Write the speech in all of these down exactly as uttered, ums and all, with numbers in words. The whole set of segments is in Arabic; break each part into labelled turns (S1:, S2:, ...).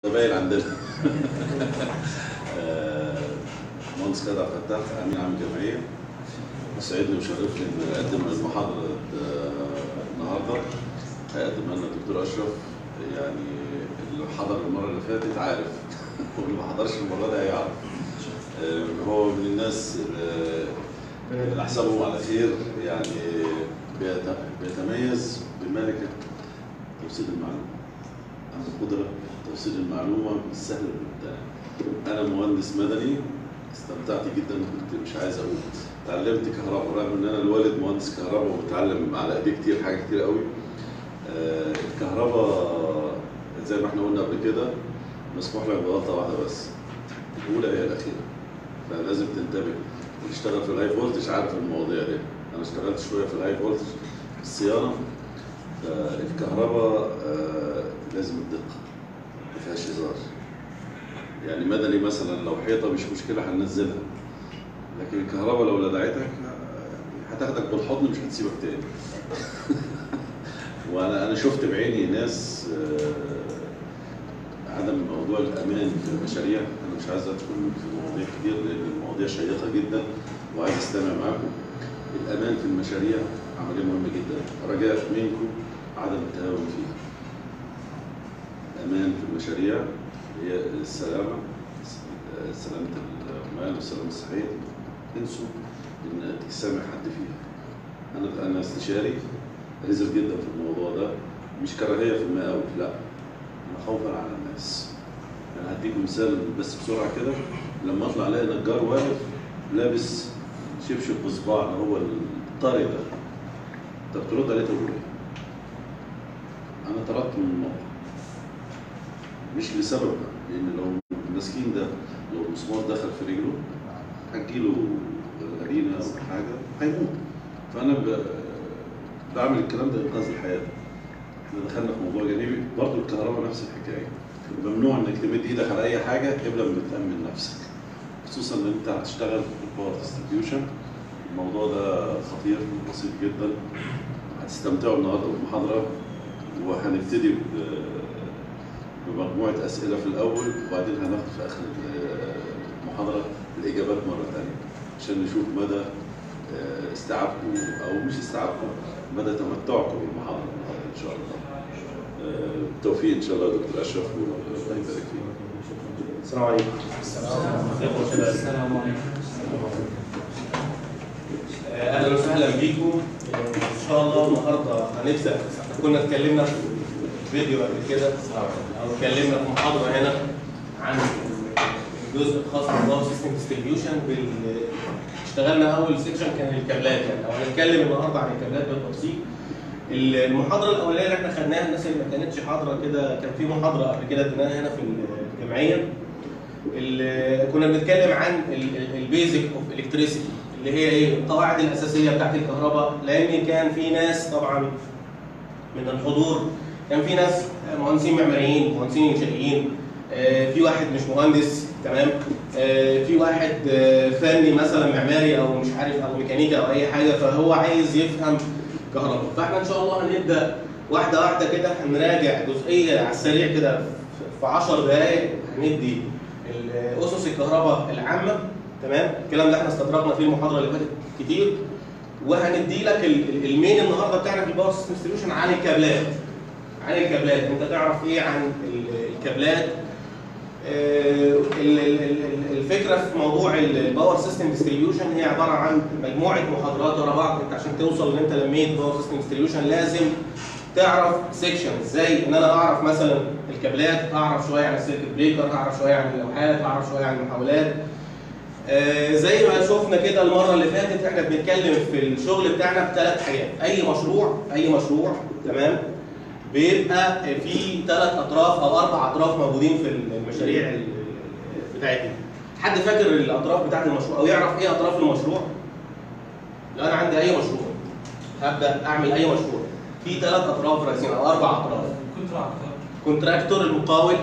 S1: باين عندنا. مهندس خالد عبد الفتاح امين عام الجمعيه، يسعدني ويشرفني ان اقدم المحاضره النهارده. هيقدم لنا الدكتور اشرف، يعني اللي حضر المره اللي فاتت عارف واللي ما حضرش المره دي هيعرف. هو من الناس اللي احسبهم على خير، يعني بيتميز بملكه توصيل المعلومه. عنده قدره توصيل المعلومه بالسهل والممتنع. انا مهندس مدني، استمتعت جدا، كنت مش عايز اقول اتعلمت كهرباء رغم ان انا الوالد مهندس كهرباء وبتعلم على ايدي كتير حاجات كتير قوي. آه الكهرباء زي ما احنا قلنا قبل كده مسموح لك بغلطه واحده بس، الاولى هي الاخيره، فلازم تنتبه وتشتغل في الهاي فولتج. عارف المواضيع دي، انا اشتغلت شويه في الهاي فولتج في الصيانه. فالكهرباء آه لازم الدقه، ما فيهاش هزار. يعني مدني مثلا لو حيطه مش مشكله هننزلها، لكن الكهرباء لو لدعتك هتاخدك بالحضن مش هتسيبك تاني. وانا انا شفت بعيني ناس عدم موضوع الامان في المشاريع. انا مش عايز ادخل في مواضيع كتير لان المواضيع شيقه جدا وعايز استمع معاكم. الامان في المشاريع عمليه مهمه جدا، رجاء منكم عدم التهاون فيها. الامان في المشاريع هي السلامه، سلامه العمال والسلامه الصحيه. انسوا ان تسامح حد فيها. انا انا استشاري رزق جدا في الموضوع ده، مش كراهيه في المقاول، لا، انا خوفا على الناس. انا هديكم مثال بس بسرعه كده. لما اطلع الاقي نجار واقف لابس شبشب بصباع اللي هو الطري ده، انت بترد عليه تقول ايه؟ انا طردت من الموقع مش لسبب ده، لان لو المسكين ده لو المسمار دخل في رجله هتجيله غرينه او حاجه هيموت. فانا بعمل الكلام ده انقاذ الحياه. احنا دخلنا في موضوع جانبي، برضه الكهرباء نفس الحكايه. ممنوع انك تمد ايدك على اي حاجه الا لما تامن نفسك، خصوصا ان انت هتشتغل في الباور ديستريبيوشن. الموضوع ده خطير وبسيط جدا. هتستمتعوا النهارده بالمحاضره، وهنبتدي بمجموعه اسئله في الاول، وبعدين هناخد في اخر المحاضره الاجابات مره ثانيه عشان نشوف مدى استيعابكم او مش استيعابكم، مدى تمتعكم بالمحاضره النهارده ان شاء الله. بالتوفيق ان شاء الله يا دكتور اشرف، والله يبارك فيك.
S2: السلام عليكم.
S3: السلام عليكم.
S2: اهلا وسهلا بيكم. ان شاء الله النهارده هنبدا. كنا اتكلمنا في فيديو قبل كده او اتكلمنا في محاضره هنا عن الجزء الخاص بالباور سيستم ديستريبيوشن. اشتغلنا اول سيكشن كان الكابلات، يعني لو هنتكلم النهارده عن الكابلات بالتفصيل. المحاضره الاولانيه اللي احنا خدناها، الناس اللي ما كانتش حاضره كده، كان في محاضره قبل كده اديناها هنا في الجمعيه. اللي كنا بنتكلم عن البيزك اوف الكتريسيتي، اللي هي ايه؟ القواعد الاساسيه بتاعت الكهرباء. لان كان في ناس طبعا من الحضور، كان في ناس مهندسين معماريين، مهندسين انشائيين، في واحد مش مهندس، تمام، في واحد فني مثلا معماري او مش عارف او ميكانيكا او اي حاجه، فهو عايز يفهم كهرباء. فاحنا ان شاء الله هنبدا واحده واحده كده، هنراجع جزئيه على السريع كده في عشر دقائق. هندي اسس الكهرباء العامه، تمام. الكلام ده احنا استطرقنا فيه المحاضره اللي فاتت كتير. وهندي لك المين النهارده بتاعنا في الباور سيستم ديستريبيوشن عن الكابلات. عن الكابلات، انت تعرف ايه عن الكابلات؟ الفكره في موضوع الباور سيستم ديستريبيوشن هي عباره عن مجموعه محاضرات ورا بعض. انت عشان توصل ان انت لميت باور سيستم ديستريبيوشن لازم تعرف سيكشن. ازاي؟ ان انا اعرف مثلا الكابلات، اعرف شويه عن السيركت بريكر، اعرف شويه عن اللوحات، اعرف شويه عن المحولات. آه زي ما شفنا كده المره اللي فاتت، احنا بنتكلم في الشغل بتاعنا بثلاث حاجات. اي مشروع، اي مشروع، تمام، بيبقى في ثلاث اطراف او اربع اطراف موجودين في المشاريع بتاعتنا. حد فاكر الاطراف بتاعت المشروع او يعرف ايه اطراف المشروع؟ لو انا عندي اي مشروع هبدا اعمل اي مشروع، في ثلاث اطراف رئيسيين او اربع اطراف. كونتراكتور المقاول،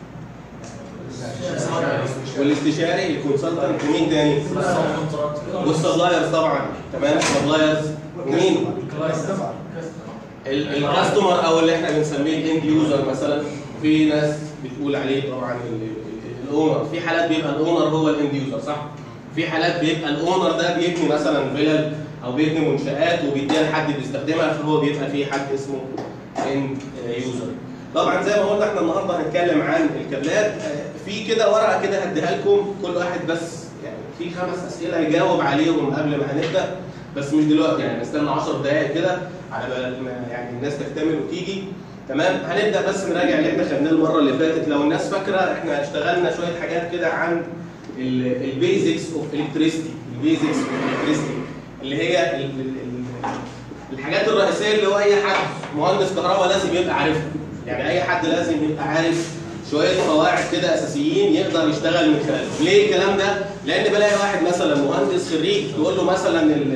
S2: والاستشاري الكونسلتنت، ومين تاني؟ والسبلايرز طبعا، تمام. السبلايرز ومين؟ الكاستمر او اللي احنا بنسميه الاند يوزر مثلا. في ناس بتقول عليه طبعا الاونر، في حالات بيبقى الاونر هو الاند يوزر صح؟ في حالات بيبقى الاونر ده بيبني مثلا فيلل او بيبني منشآت وبيديها لحد بيستخدمها، فهو بيبقى في حد اسمه اند يوزر. طبعا زي ما قلنا احنا النهارده هنتكلم عن الكابلات. في كده ورقه كده هديها لكم كل واحد بس يعني في خمس اسئله يجاوب عليهم قبل ما هنبدا، بس مش دلوقتي يعني نستنى عشر دقائق كده على بال ما يعني الناس تكتمل وتيجي. تمام، هنبدا بس نراجع اللي احنا خدناه المره اللي فاتت. لو الناس فاكره احنا اشتغلنا شويه حاجات كده عن البيزكس اوف الكتريستي، البيزكس اوف الكتريستي اللي هي ال ال ال الحاجات الرئيسيه اللي هو اي حد مهندس كهرباء لازم يبقى عارفها. يعني اي حد لازم يبقى عارف شويه قواعد كده اساسيين يقدر يشتغل من خلالهم. ليه الكلام ده؟ لان بلاقي واحد مثلا مهندس خريج يقول له مثلا ال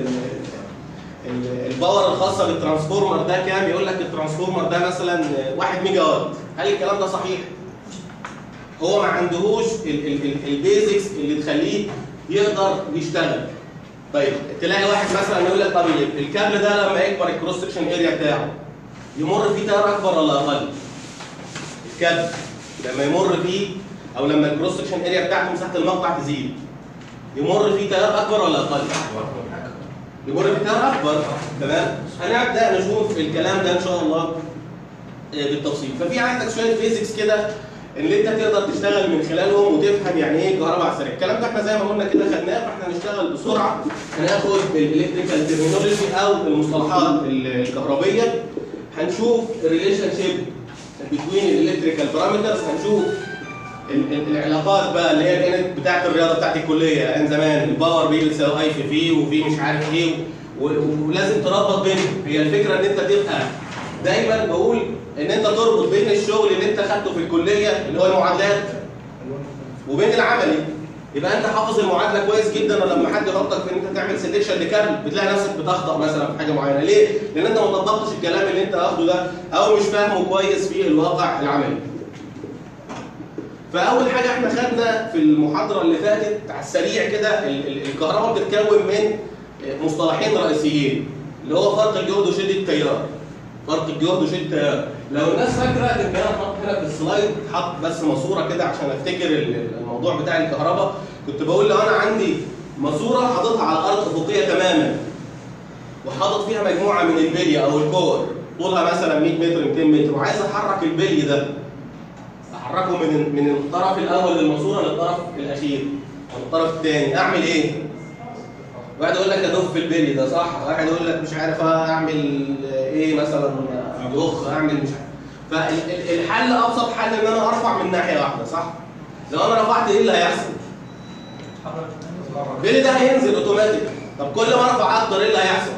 S2: الباور الخاصه بالترانسفورمر ده كام؟ يقول لك الترانسفورمر ده مثلا واحد ميجا وات. هل الكلام ده صحيح؟ هو ما عندهوش البيزكس اللي تخليه يقدر يشتغل. طيب تلاقي واحد مثلا يقول لك طب الكابل ده لما يكبر الكروس سكشن اريا بتاعه يمر فيه تيار اكبر ولا اقل؟ الكابل لما يمر فيه او لما الكروس سكشن اريا بتاعته مساحه المقطع تزيد يمر فيه تيار اكبر ولا اقل؟ يمر فيه تيار اكبر. تمام؟ هنبدا نشوف الكلام ده ان شاء الله بالتفصيل. ففي عندك شويه بيزكس كده اللي انت تقدر تشتغل من خلالهم وتفهم يعني ايه كهرباء على السريع. الكلام ده احنا زي ما قلنا كده خدناه، فاحنا هنشتغل بسرعه. هناخد الالكتريكال ترمينولوجي او المصطلحات الكهربيه. هنشوف الريليشن شيب بين الالكتريكال بارامترز، هنشوف العلاقات بقى اللي هي كانت بتاعت الرياضه بتاعت الكليه ايام زمان، الباور بي بتساوي اي في في وفي مش عارف ايه، ولازم تربط بينهم. هي الفكره ان انت تبقى دايما بقول ان انت تربط بين الشغل اللي انت خدته في الكليه اللي هو المعادلات وبين العملي. يبقى انت حافظ المعادله كويس جدا، ولما حد يحطك في ان انت تعمل سيلكشن لكابل بتلاقي نفسك بتخطأ مثلا في حاجه معينه. ليه؟ لان انت ما طبقتش الكلام اللي انت واخده ده او مش فاهمه كويس في الواقع العملي. فاول حاجه احنا خدنا في المحاضره اللي فاتت على السريع كده الكهرباء بتتكون من مصطلحين رئيسيين اللي هو فرق الجهد وشده التيار. فرق الجهد وشده التيار. لو الناس فاكره كان كان حاطط هنا في السلايد، حط بس ماسوره كده عشان افتكر الموضوع بتاع الكهرباء. كنت بقول لو انا عندي ماسوره حاططها على الارض افقيه تماما وحاطط فيها مجموعه من البلي او الكور طولها مثلا مية متر ميتين متر، وعايز احرك البلي ده احركه من من الطرف الاول للماسوره للطرف الاخير او الطرف الثاني، اعمل ايه؟ واحد يقول لك ادف في البلي ده صح، واحد يقول لك مش عارف اعمل ايه مثلا ادخ اعمل مش عارف. فالحل ابسط حل ان انا ارفع من ناحيه واحده صح؟ لو انا رفعت ايه اللي هيحصل؟ البلي ده هينزل اوتوماتيك. طب كل ما ارفع اكتر ايه اللي هيحصل؟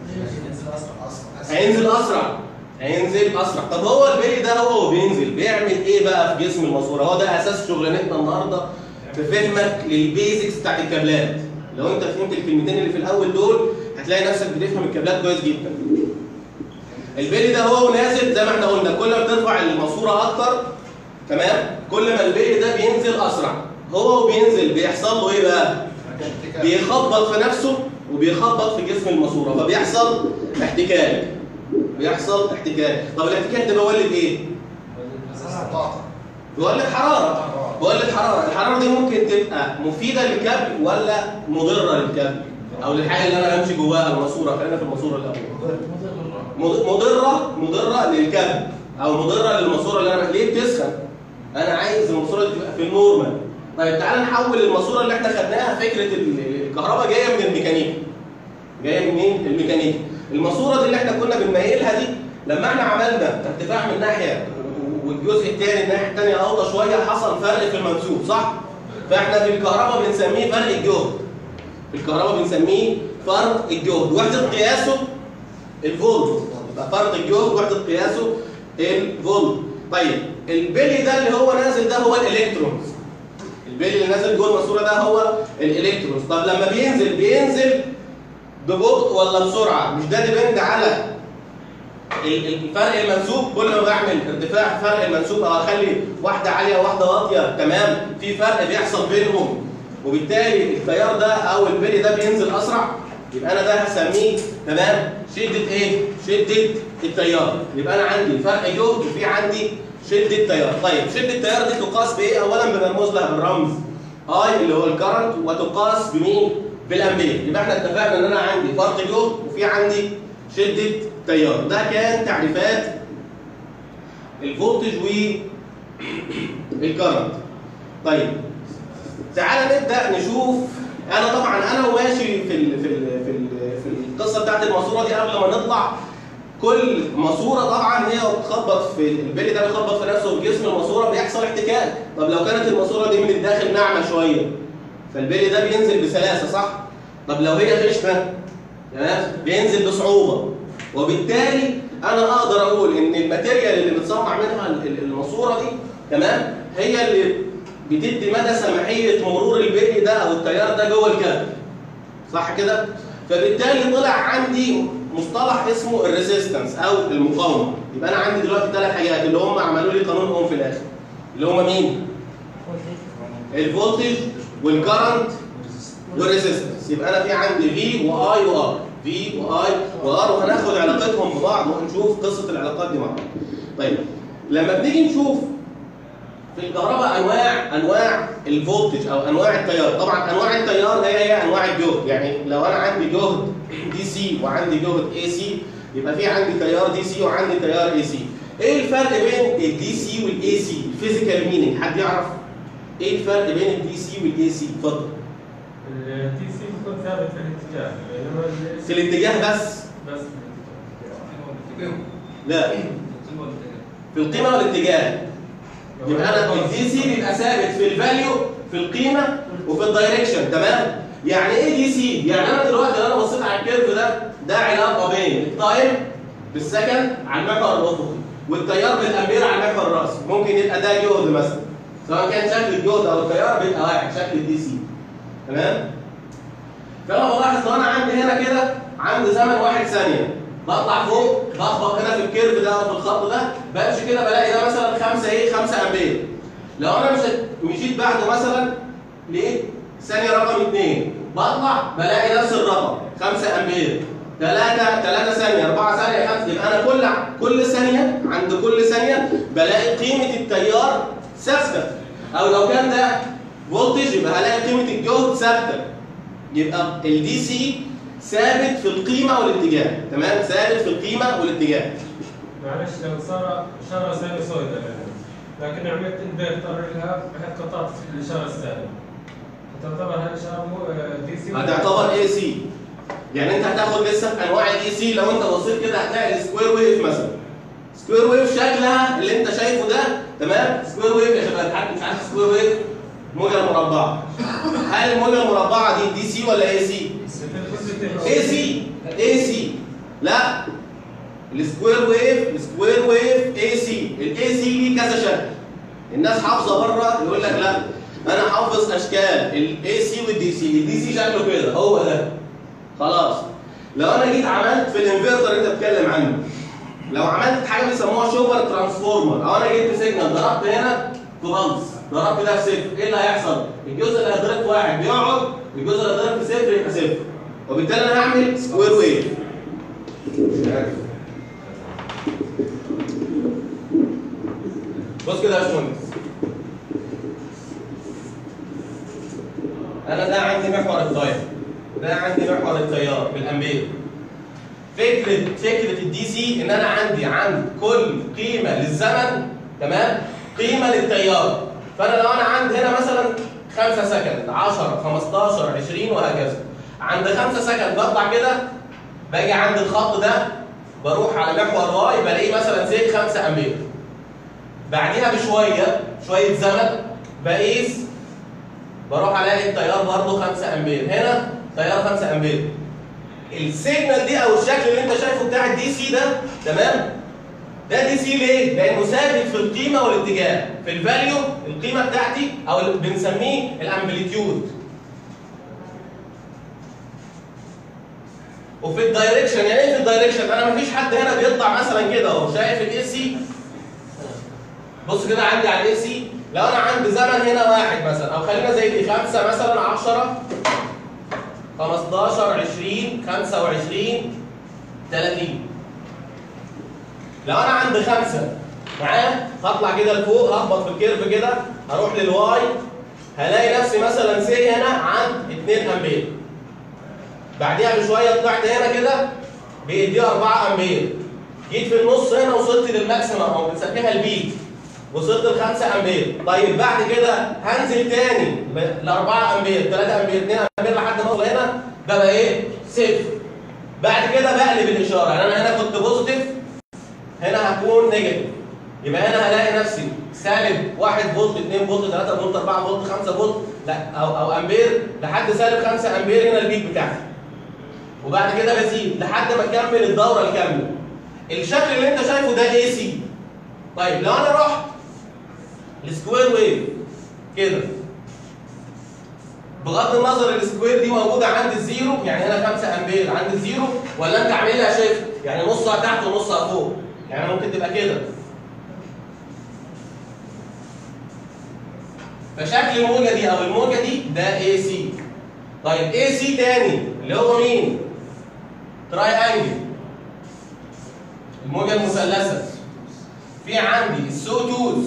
S2: هينزل اسرع. هينزل اسرع. طب هو البلي ده هو بينزل بيعمل ايه بقى في جسم الماسوره؟ هو ده اساس شغلانتنا النهارده في فهمك للبيزكس بتاعت الكابلات. لو انت فهمت الكلمتين اللي في الاول دول هتلاقي نفسك بتفهم الكابلات كويس جدا. البلي ده هو نازل زي ما احنا قلنا، كل ما بترفع الماسوره اكتر تمام كل ما البلي ده بينزل اسرع. هو وبينزل بيحصل له ايه بقى؟ بيخبط في نفسه وبيخبط في جسم الماسوره، فبيحصل احتكاك. بيحصل احتكاك. طب الاحتكاك ده بيولد ايه؟ بيولد حراره. بيولد حراره. الحراره دي ممكن تبقى مفيده للكابل ولا مضره للكابل او للحاجه اللي انا همشي جواها الماسوره. خلينا في الماسوره الاول. مضره مضره للكابل او مضره للماسوره اللي انا ليه بتسخن؟ انا عايز الماسوره دي تبقى في النورمال. طيب تعالى نحول الماسوره اللي احنا خدناها. فكره الكهرباء جايه من الميكانيكا. جايه منين؟ الميكانيكا. الماسوره دي اللي احنا كنا بنميلها دي لما احنا عملنا ارتفاع من ناحيه والجزء الثاني الناحيه الثانيه اوطى شويه حصل فرق في المنسوب صح؟ فاحنا في الكهرباء بنسميه فرق الجهد. في الكهرباء بنسميه فرق الجهد، وحده قياسه الفولت. يبقى فرق الجهد وحده قياسه الفولت. طيب البلي ده اللي هو نازل ده هو الالكترونز. البلي اللي نازل جوه الماسوره ده هو الالكترونز. طب لما بينزل بينزل ببطء ولا بسرعه؟ مش ده ديبند على الفرق المنسوب. كل ما بعمل ارتفاع في فرق المنسوب او اخلي واحده عاليه وواحده واطيه تمام في فرق بيحصل بينهم، وبالتالي التيار ده او البلي ده بينزل اسرع. يبقى انا ده هسميه تمام شده ايه؟ شده التيار. يبقى انا عندي فرق جهد وفي عندي شده تيار. طيب شده التيار دي تقاس بايه؟ اولا بنرمز لها بالرمز اي اللي هو الكرنت، وتقاس بمين؟ بالامبير. يبقى احنا اتفقنا ان انا عندي فرق جهد وفي عندي شده تيار. ده كان تعريفات الفولتج والكرنت. طيب تعالى نبدا نشوف. انا طبعا انا وماشي في ال في ال في ال في القصه بتاعت الماسوره دي قبل ما نطلع. كل ماسوره طبعا هي بتخبط في البلي ده، بيخبط في نفسه في جسم الماسوره بيحصل احتكاك. طب لو كانت الماسوره دي من الداخل ناعمه شويه فالبلي ده بينزل بسلاسه صح؟ طب لو هي خشنه تمام بينزل بصعوبه. وبالتالي انا اقدر اقول ان الماتيريال اللي بتصنع منها الماسوره دي تمام هي اللي بتدي مدى سماحيه مرور البلي ده او التيار ده جوه الكابل. صح كده؟ فبالتالي طلع عندي مصطلح اسمه الريزيستنس او المقاومه. يبقى انا عندي دلوقتي ثلاث حاجات اللي هم عملوا لي قانون اوم في الاخر. اللي هم مين؟ الفولتج والكرنت والريزيستنس. يبقى انا في عندي في واي وار، في واي وار، وهناخد علاقتهم ببعض وهنشوف قصه العلاقات دي مع بعض. طيب لما بنيجي نشوف في الكهرباء انواع انواع الفولتج او انواع التيار. طبعا انواع التيار هي هي انواع الجهد. يعني لو انا عندي جهد دي سي وعندي جهد اي سي يبقى في عندي تيار دي سي وعندي تيار اي سي. ايه الفرق بين الدي سي والاي سي؟ الفيزيكال مينينج حد يعرف؟ ايه الفرق بين الدي سي والاي سي؟ اتفضل.
S3: الدي سي بيكون ثابت في الاتجاه، بينما
S2: في الاتجاه بس؟
S3: بس
S2: لا في القيمه والاتجاه. يبقى انا الدي سي بيبقى ثابت في الفاليو في القيمه وفي الدايركشن. تمام؟ يعني ايه دي سي؟ يعني انا دلوقتي لو انا بصيت على الكيرف ده ده علاقه بين التايم بالسكند على المحور الافقي والتيار بالامبير على المحور الراسي. ممكن يبقى ده جهد مثلا، سواء كان شكل الجهد او التيار بيبقى واحد، شكل الدي سي. تمام؟ فانا بلاحظ لو انا عندي هنا كده عندي زمن واحد ثانيه، بطلع فوق بخبط هنا في الكيرف ده او في الخط ده، بمشي كده بلاقي ده مثلا خمسة ايه؟ خمسة امبير. لو انا مشيت مشيت بعده مثلا لقيت ثانيه رقم اثنين، بطلع بلاقي نفس الرقم خمسة امبير. ثلاثة ثلاثة ثانيه، أربعة ثانيه، خمسة. يبقى انا كل كل ثانيه عند كل ثانيه بلاقي قيمه التيار ثابته. او لو كان ده فولتج يبقى هلاقي قيمه الجهد ثابته. يبقى الدي سي ثابت في القيمه والاتجاه. تمام؟ ثابت في القيمه والاتجاه.
S3: معلش لو صار اشاره ساينوسويدال لكن عملت انفرتر لها بحيث قطعت الاشاره السالبه، تعتبر هذه الاشاره مو دي سي؟
S2: هتعتبر اي سي. يعني انت هتاخد لسه في انواع الاي سي. لو انت بصيت كده هتلاقي السكوير ويف مثلا. سكوير ويف شكلها اللي انت شايفه ده تمام؟ سكوير ويف يا شباب، حد مش عارف سكوير ويف؟ موجه مربعه. هل الموجه المربعه دي دي سي ولا اي سي؟ اي سي. اي سي. لا السكوير ويف السكوير ويف اي سي. الاي سي ليه كذا شكل. الناس حافظه بره يقول لك لا انا حافظ اشكال الاي سي والدي سي. الدي سي شكله كده هو ده خلاص. لو انا جيت عملت في الانفرتر اللي انت بتتكلم عنه، لو عملت حاجه بيسموها شوبر ترانسفورمر، او انا جبت سيجنال ضربت هنا في بلس ضربت ده في صفر، ايه اللي هيحصل؟ الجزء اللي هيتضرب في واحد بيقعد، الجزء اللي هيتضرب في صفر يبقى صفر. وبالتالي انا هعمل سكوير ويف. بص كده يا باشمهندس، انا ده عندي محور التيار، ده عندي محور التيار بالامبير. فكره فكره الدي سي ان انا عندي عند كل قيمه للزمن تمام قيمه للتيار. فانا لو انا عندي هنا مثلا خمسة سكند، عشرة، خمستاشر، عشرين وهكذا. عند خمسة سكند بطلع كده، باجي عند الخط ده بروح على محور واي بلاقيه مثلا زي خمسة امبير. بعديها بشويه شويه زمن بقيس بروح الاقي التيار برضه خمسة امبير. هنا تيار خمسة امبير. السيجنال دي او الشكل اللي انت شايفه بتاع الدي سي ده تمام؟ ده دي سي ليه؟ لانه ثابت في القيمه والاتجاه. في الفاليو القيمه بتاعتي او اللي بنسميه الامبليتيود. وفي الدايركشن، يعني ايه في الدايركشن؟ انا مفيش حد هنا بيطلع مثلا كده اهو، شايف الاي سي؟ بص كده عندي على الاي سي، لو انا عندي زمن هنا واحد مثلا، او خلينا زي دي خمسة مثلا، عشرة، خمستاشر، عشرين، خمسة وعشرين، تلاتين. لو انا عندي خمسة معايا؟ هطلع كده لفوق، هخبط في الكيرف كده، هروح للواي، هلاقي نفسي مثلا سي هنا عند اتنين امبير. بعديها بشويه طلعت هنا كده بيدي اربعة امبير. جيت في النص هنا وصلت للماكسيمم او بنسميها البيك. وصلت ل خمسة امبير. طيب بعد كده هنزل تاني ل اربعة امبير، تلاتة امبير، اتنين امبير لحد ما اوصل هنا ده بقى ايه؟ صفر. بعد كده بقلب الاشاره، يعني انا هنا كنت بوزيتيف، هنا هكون نيجاتيف. يبقى هنا هلاقي نفسي سالب واحد فولت، اتنين فولت، تلاتة فولت، اربعة فولت، خمسة فولت، لا او او امبير لحد سالب خمسة امبير. هنا البيك بتاعتي. وبعد كده بزيد لحد ما اكمل الدوره الكامله. الشكل اللي انت شايفه ده اي سي. طيب لو انا رحت السكوير ويف كده، بغض النظر السكوير دي موجوده عند الزيرو، يعني هنا خمسة امبير عند الزيرو، ولا انت عاملها شايف يعني نصها تحت ونصها فوق، يعني ممكن تبقى كده. فشكل الموجه دي او الموجه دي ده اي سي. طيب اي سي تاني اللي هو مين؟ تراي انجل، الموجه المثلثه. في عندي السوتوز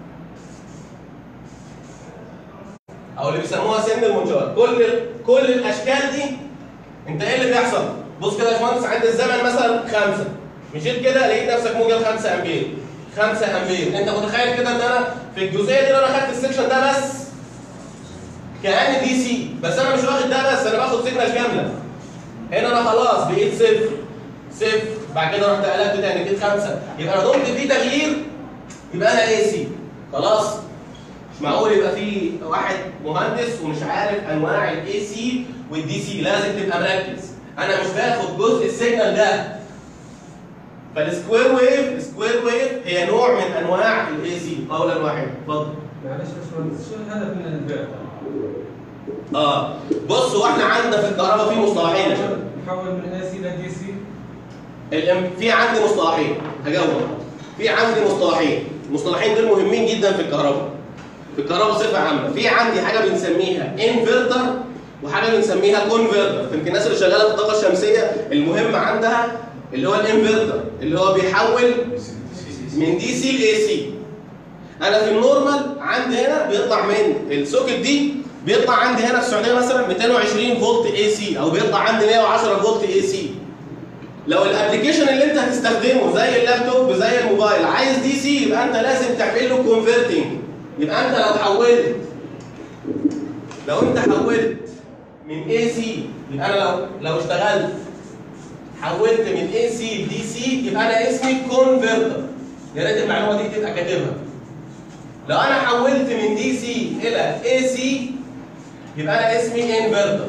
S2: او اللي بيسموها سن المنشار. كل كل الاشكال دي انت ايه اللي بيحصل؟ بص كده يا باشمهندس، عند الزمن مثلا خمسة، مشيت كده لقيت نفسك موجه خمسة امبير. خمسة امبير، انت متخيل كده ان انا في الجزئيه دي لو انا خدت السكشن ده بس كأن دي سي، بس انا مش واخد ده بس، انا باخد سيجنال كامله. هنا انا خلاص بقيت صفر صفر، بعد كده رحت قلبت تاني بقيت خمسة، يبقى انا ضمت في تغيير، يبقى انا اي سي. خلاص؟ مش معقول يبقى في واحد مهندس ومش عارف انواع الاي سي والدي سي، لازم تبقى مركز. انا مش باخد جزء السيجنال ده. فالسكوير ويف، السكوير ويف هي نوع من انواع الاي سي قولا واحدا. اتفضل.
S3: معلش يا باشمهندس، شو الهدف من البيع؟
S2: اه بص، هو احنا عندنا في الكهرباء في مصطلحين يا شباب.
S3: نحول من اي سي لدي سي.
S2: الام في عندي مصطلحين، هجاوب. في عندي مصطلحين، المصطلحين دول مهمين جدا في الكهرباء. في الكهرباء بصفه عامه، في عندي حاجه بنسميها انفرتر وحاجه بنسميها كونفرتر. يمكن الناس اللي شغاله في الطاقه الشمسيه المهم عندها اللي هو الانفرتر، اللي هو بيحول من دي سي لاي سي. انا في النورمال عندي هنا بيطلع من السوكت دي، بيطلع عندي هنا في السعوديه مثلا مئتين وعشرين فولت اي سي، او بيطلع عندي مئة وعشرة فولت اي سي. لو الابلكيشن اللي انت هتستخدمه زي اللابتوب زي الموبايل عايز دي سي، يبقى انت لازم تعمل له كونفرتنج. يبقى انت لو حولت لو انت حولت من اي سي، يبقى انا لو لو اشتغلت حولت من اي سي لدي سي، يبقى انا اسمي كونفرتر. يا ريت المعلومه دي تبقى كاتبها. لو انا حولت من دي سي الى اي سي، يبقى انا اسمي انفرتر.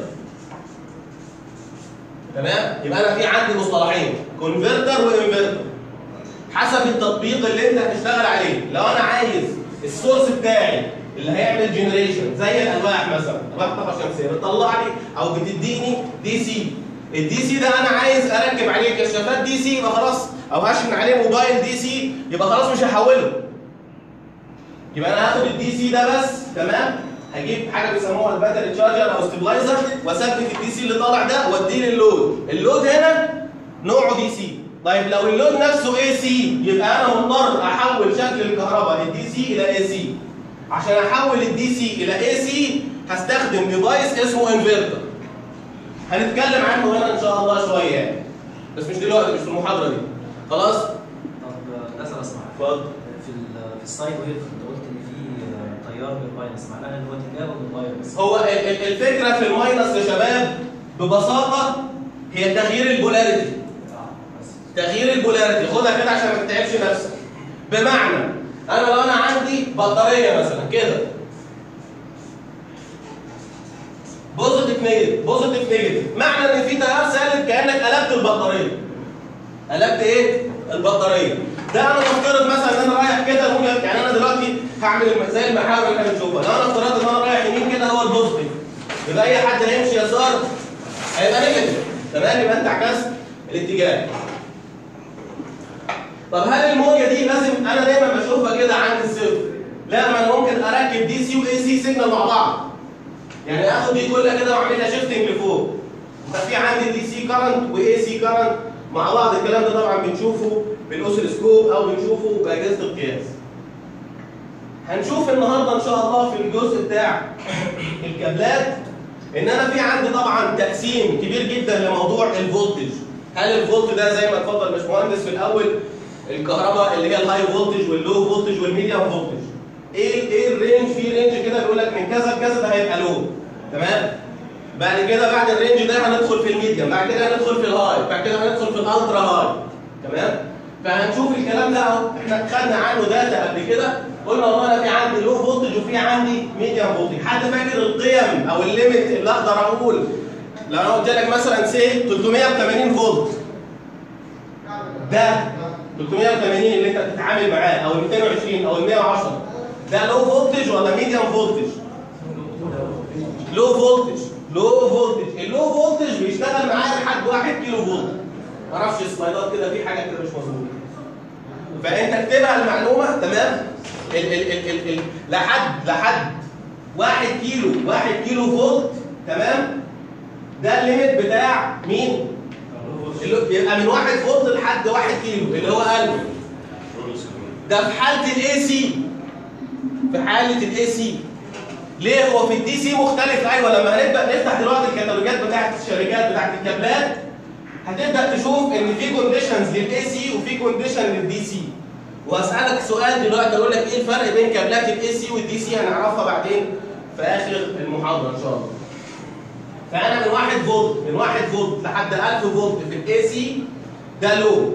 S2: تمام؟ يبقى انا في عندي مصطلحين، كونفرتر وانفرتر، حسب التطبيق اللي انت هتشتغل عليه. لو انا عايز السورس بتاعي اللي هيعمل جنريشن زي الالواح مثلا، الواح طاقه شمسيه بتطلع لي او بتديني دي سي. الدي سي ده انا عايز اركب عليه كشافات دي سي، يبقى خلاص، او هشحن عليه موبايل دي سي، يبقى خلاص مش هحوله. يبقى انا هاخد الدي سي ده بس. تمام؟ هجيب حاجه بيسموها الباتري تشارجر او ستابلايزر، واثبت الدي سي اللي طالع ده واديه لللود. اللود هنا نوعه دي سي. طيب لو اللود نفسه اي سي، يبقى انا مضطر احول شكل الكهرباء الدي سي الى اي سي. عشان احول الدي سي الى اي سي هستخدم ديفايس اسمه انفرتر. هنتكلم عنه هنا ان شاء الله شويه يعني، بس مش دلوقتي، مش في المحاضره دي. خلاص؟
S4: طب ده سؤال اسمع.
S2: اتفضل.
S4: في في السايد ويف انت قلت ان في تيار بالماينس، معناها ان هو اتجاهه بالماينس.
S2: هو الفكره في الماينس يا شباب ببساطه هي تغيير البولاريتي. تغيير البولاريتي، خدها كده عشان ما تتعبش نفسك. بمعنى انا لو انا عندي بطاريه مثلا كده بوزيتيف نيجاتيف بوزيتيف نيجاتيف، معنى ان في تيار سالب كانك قلبت البطاريه. قلبت ايه؟ البطاريه. ده انا نفترض مثلا ان انا رايح كده، يعني انا دلوقتي هعمل زي المحاور اللي احنا بنشوفها، لو انا افترضت ان انا رايح يمين كده هو البوزيتيف، يبقى اي حد هيمشي يسار هيبقى نيجاتيف. تمام؟ يبقى انت عكست الاتجاه. طب هل الموجه دي لازم انا دايما بشوفها كده عند الصفر؟ لا، ما انا ممكن اركب دي سي واي سي سيجنال مع بعض. يعني اخد دي كلها كده واعمل لها شيفتنج لفوق. ففي عندي دي سي كارنت واي سي كارنت مع بعض. الكلام ده طبعا بنشوفه بالاوسيلوسكوب او بنشوفه باجهزه القياس. هنشوف النهارده ان شاء الله في الجزء بتاع الكابلات ان انا في عندي طبعا تقسيم كبير جدا لموضوع الفولتج. هل الفولت ده زي ما اتفضل الباشمهندس في الاول الكهرباء اللي هي الهاي فولتج واللو فولتج والميديوم فولتج. ايه ايه الرينج؟ في رينج كده بيقول لك من كذا لكذا ده هيبقى لو. تمام؟ بعد كده بعد الرينج ده هندخل في الميديوم، بعد كده هندخل في الهاي، بعد كده هندخل في الالترا هاي. تمام؟ فهنشوف الكلام ده اهو، احنا خدنا عنه داتا قبل كده، قلنا والله انا في عندي لو فولتج وفي عندي ميديوم فولتج. حد فاكر القيم او الليميت اللي اقدر اقول لو انا قلت لك مثلا سي ثلاثمية وثمانين فولت، ده ثلاثمية وثمانين اللي انت بتتعامل معاه او ال مئتين وعشرين او ال مئة وعشرة، ده لو فولتج ولا ميديوم فولتج؟ لو فولتج. لو فولتج، اللو فولتج بيشتغل معايا لحد واحد كيلو فولت. ما اعرفش السلايدات كده في حاجه كده مش مظبوطه. فانت اكتبها المعلومه. تمام؟ ال ال ال ال ال لحد لحد واحد كيلو واحد كيلو فولت. تمام؟ ده الليميت بتاع مين؟ اللي يبقى من واحد فولت لحد واحد كيلو اللي هو ألف. ده في حاله الاي سي. في حاله الاي سي. ليه؟ هو في الدي سي مختلف. ايوه لما هنبدا نفتح دلوقتي الكتالوجات بتاعت الشركات بتاعت الكابلات هتبدا تشوف ان في كونديشنز للاي سي وفي كونديشن للدي سي. واسالك سؤال دلوقتي اقول لك ايه الفرق بين كابلات الاي سي والدي سي؟ هنعرفها بعدين في اخر المحاضره ان شاء الله. فانا من واحد فولت من واحد فولت لحد ألف فولت في الاي سي ده لو.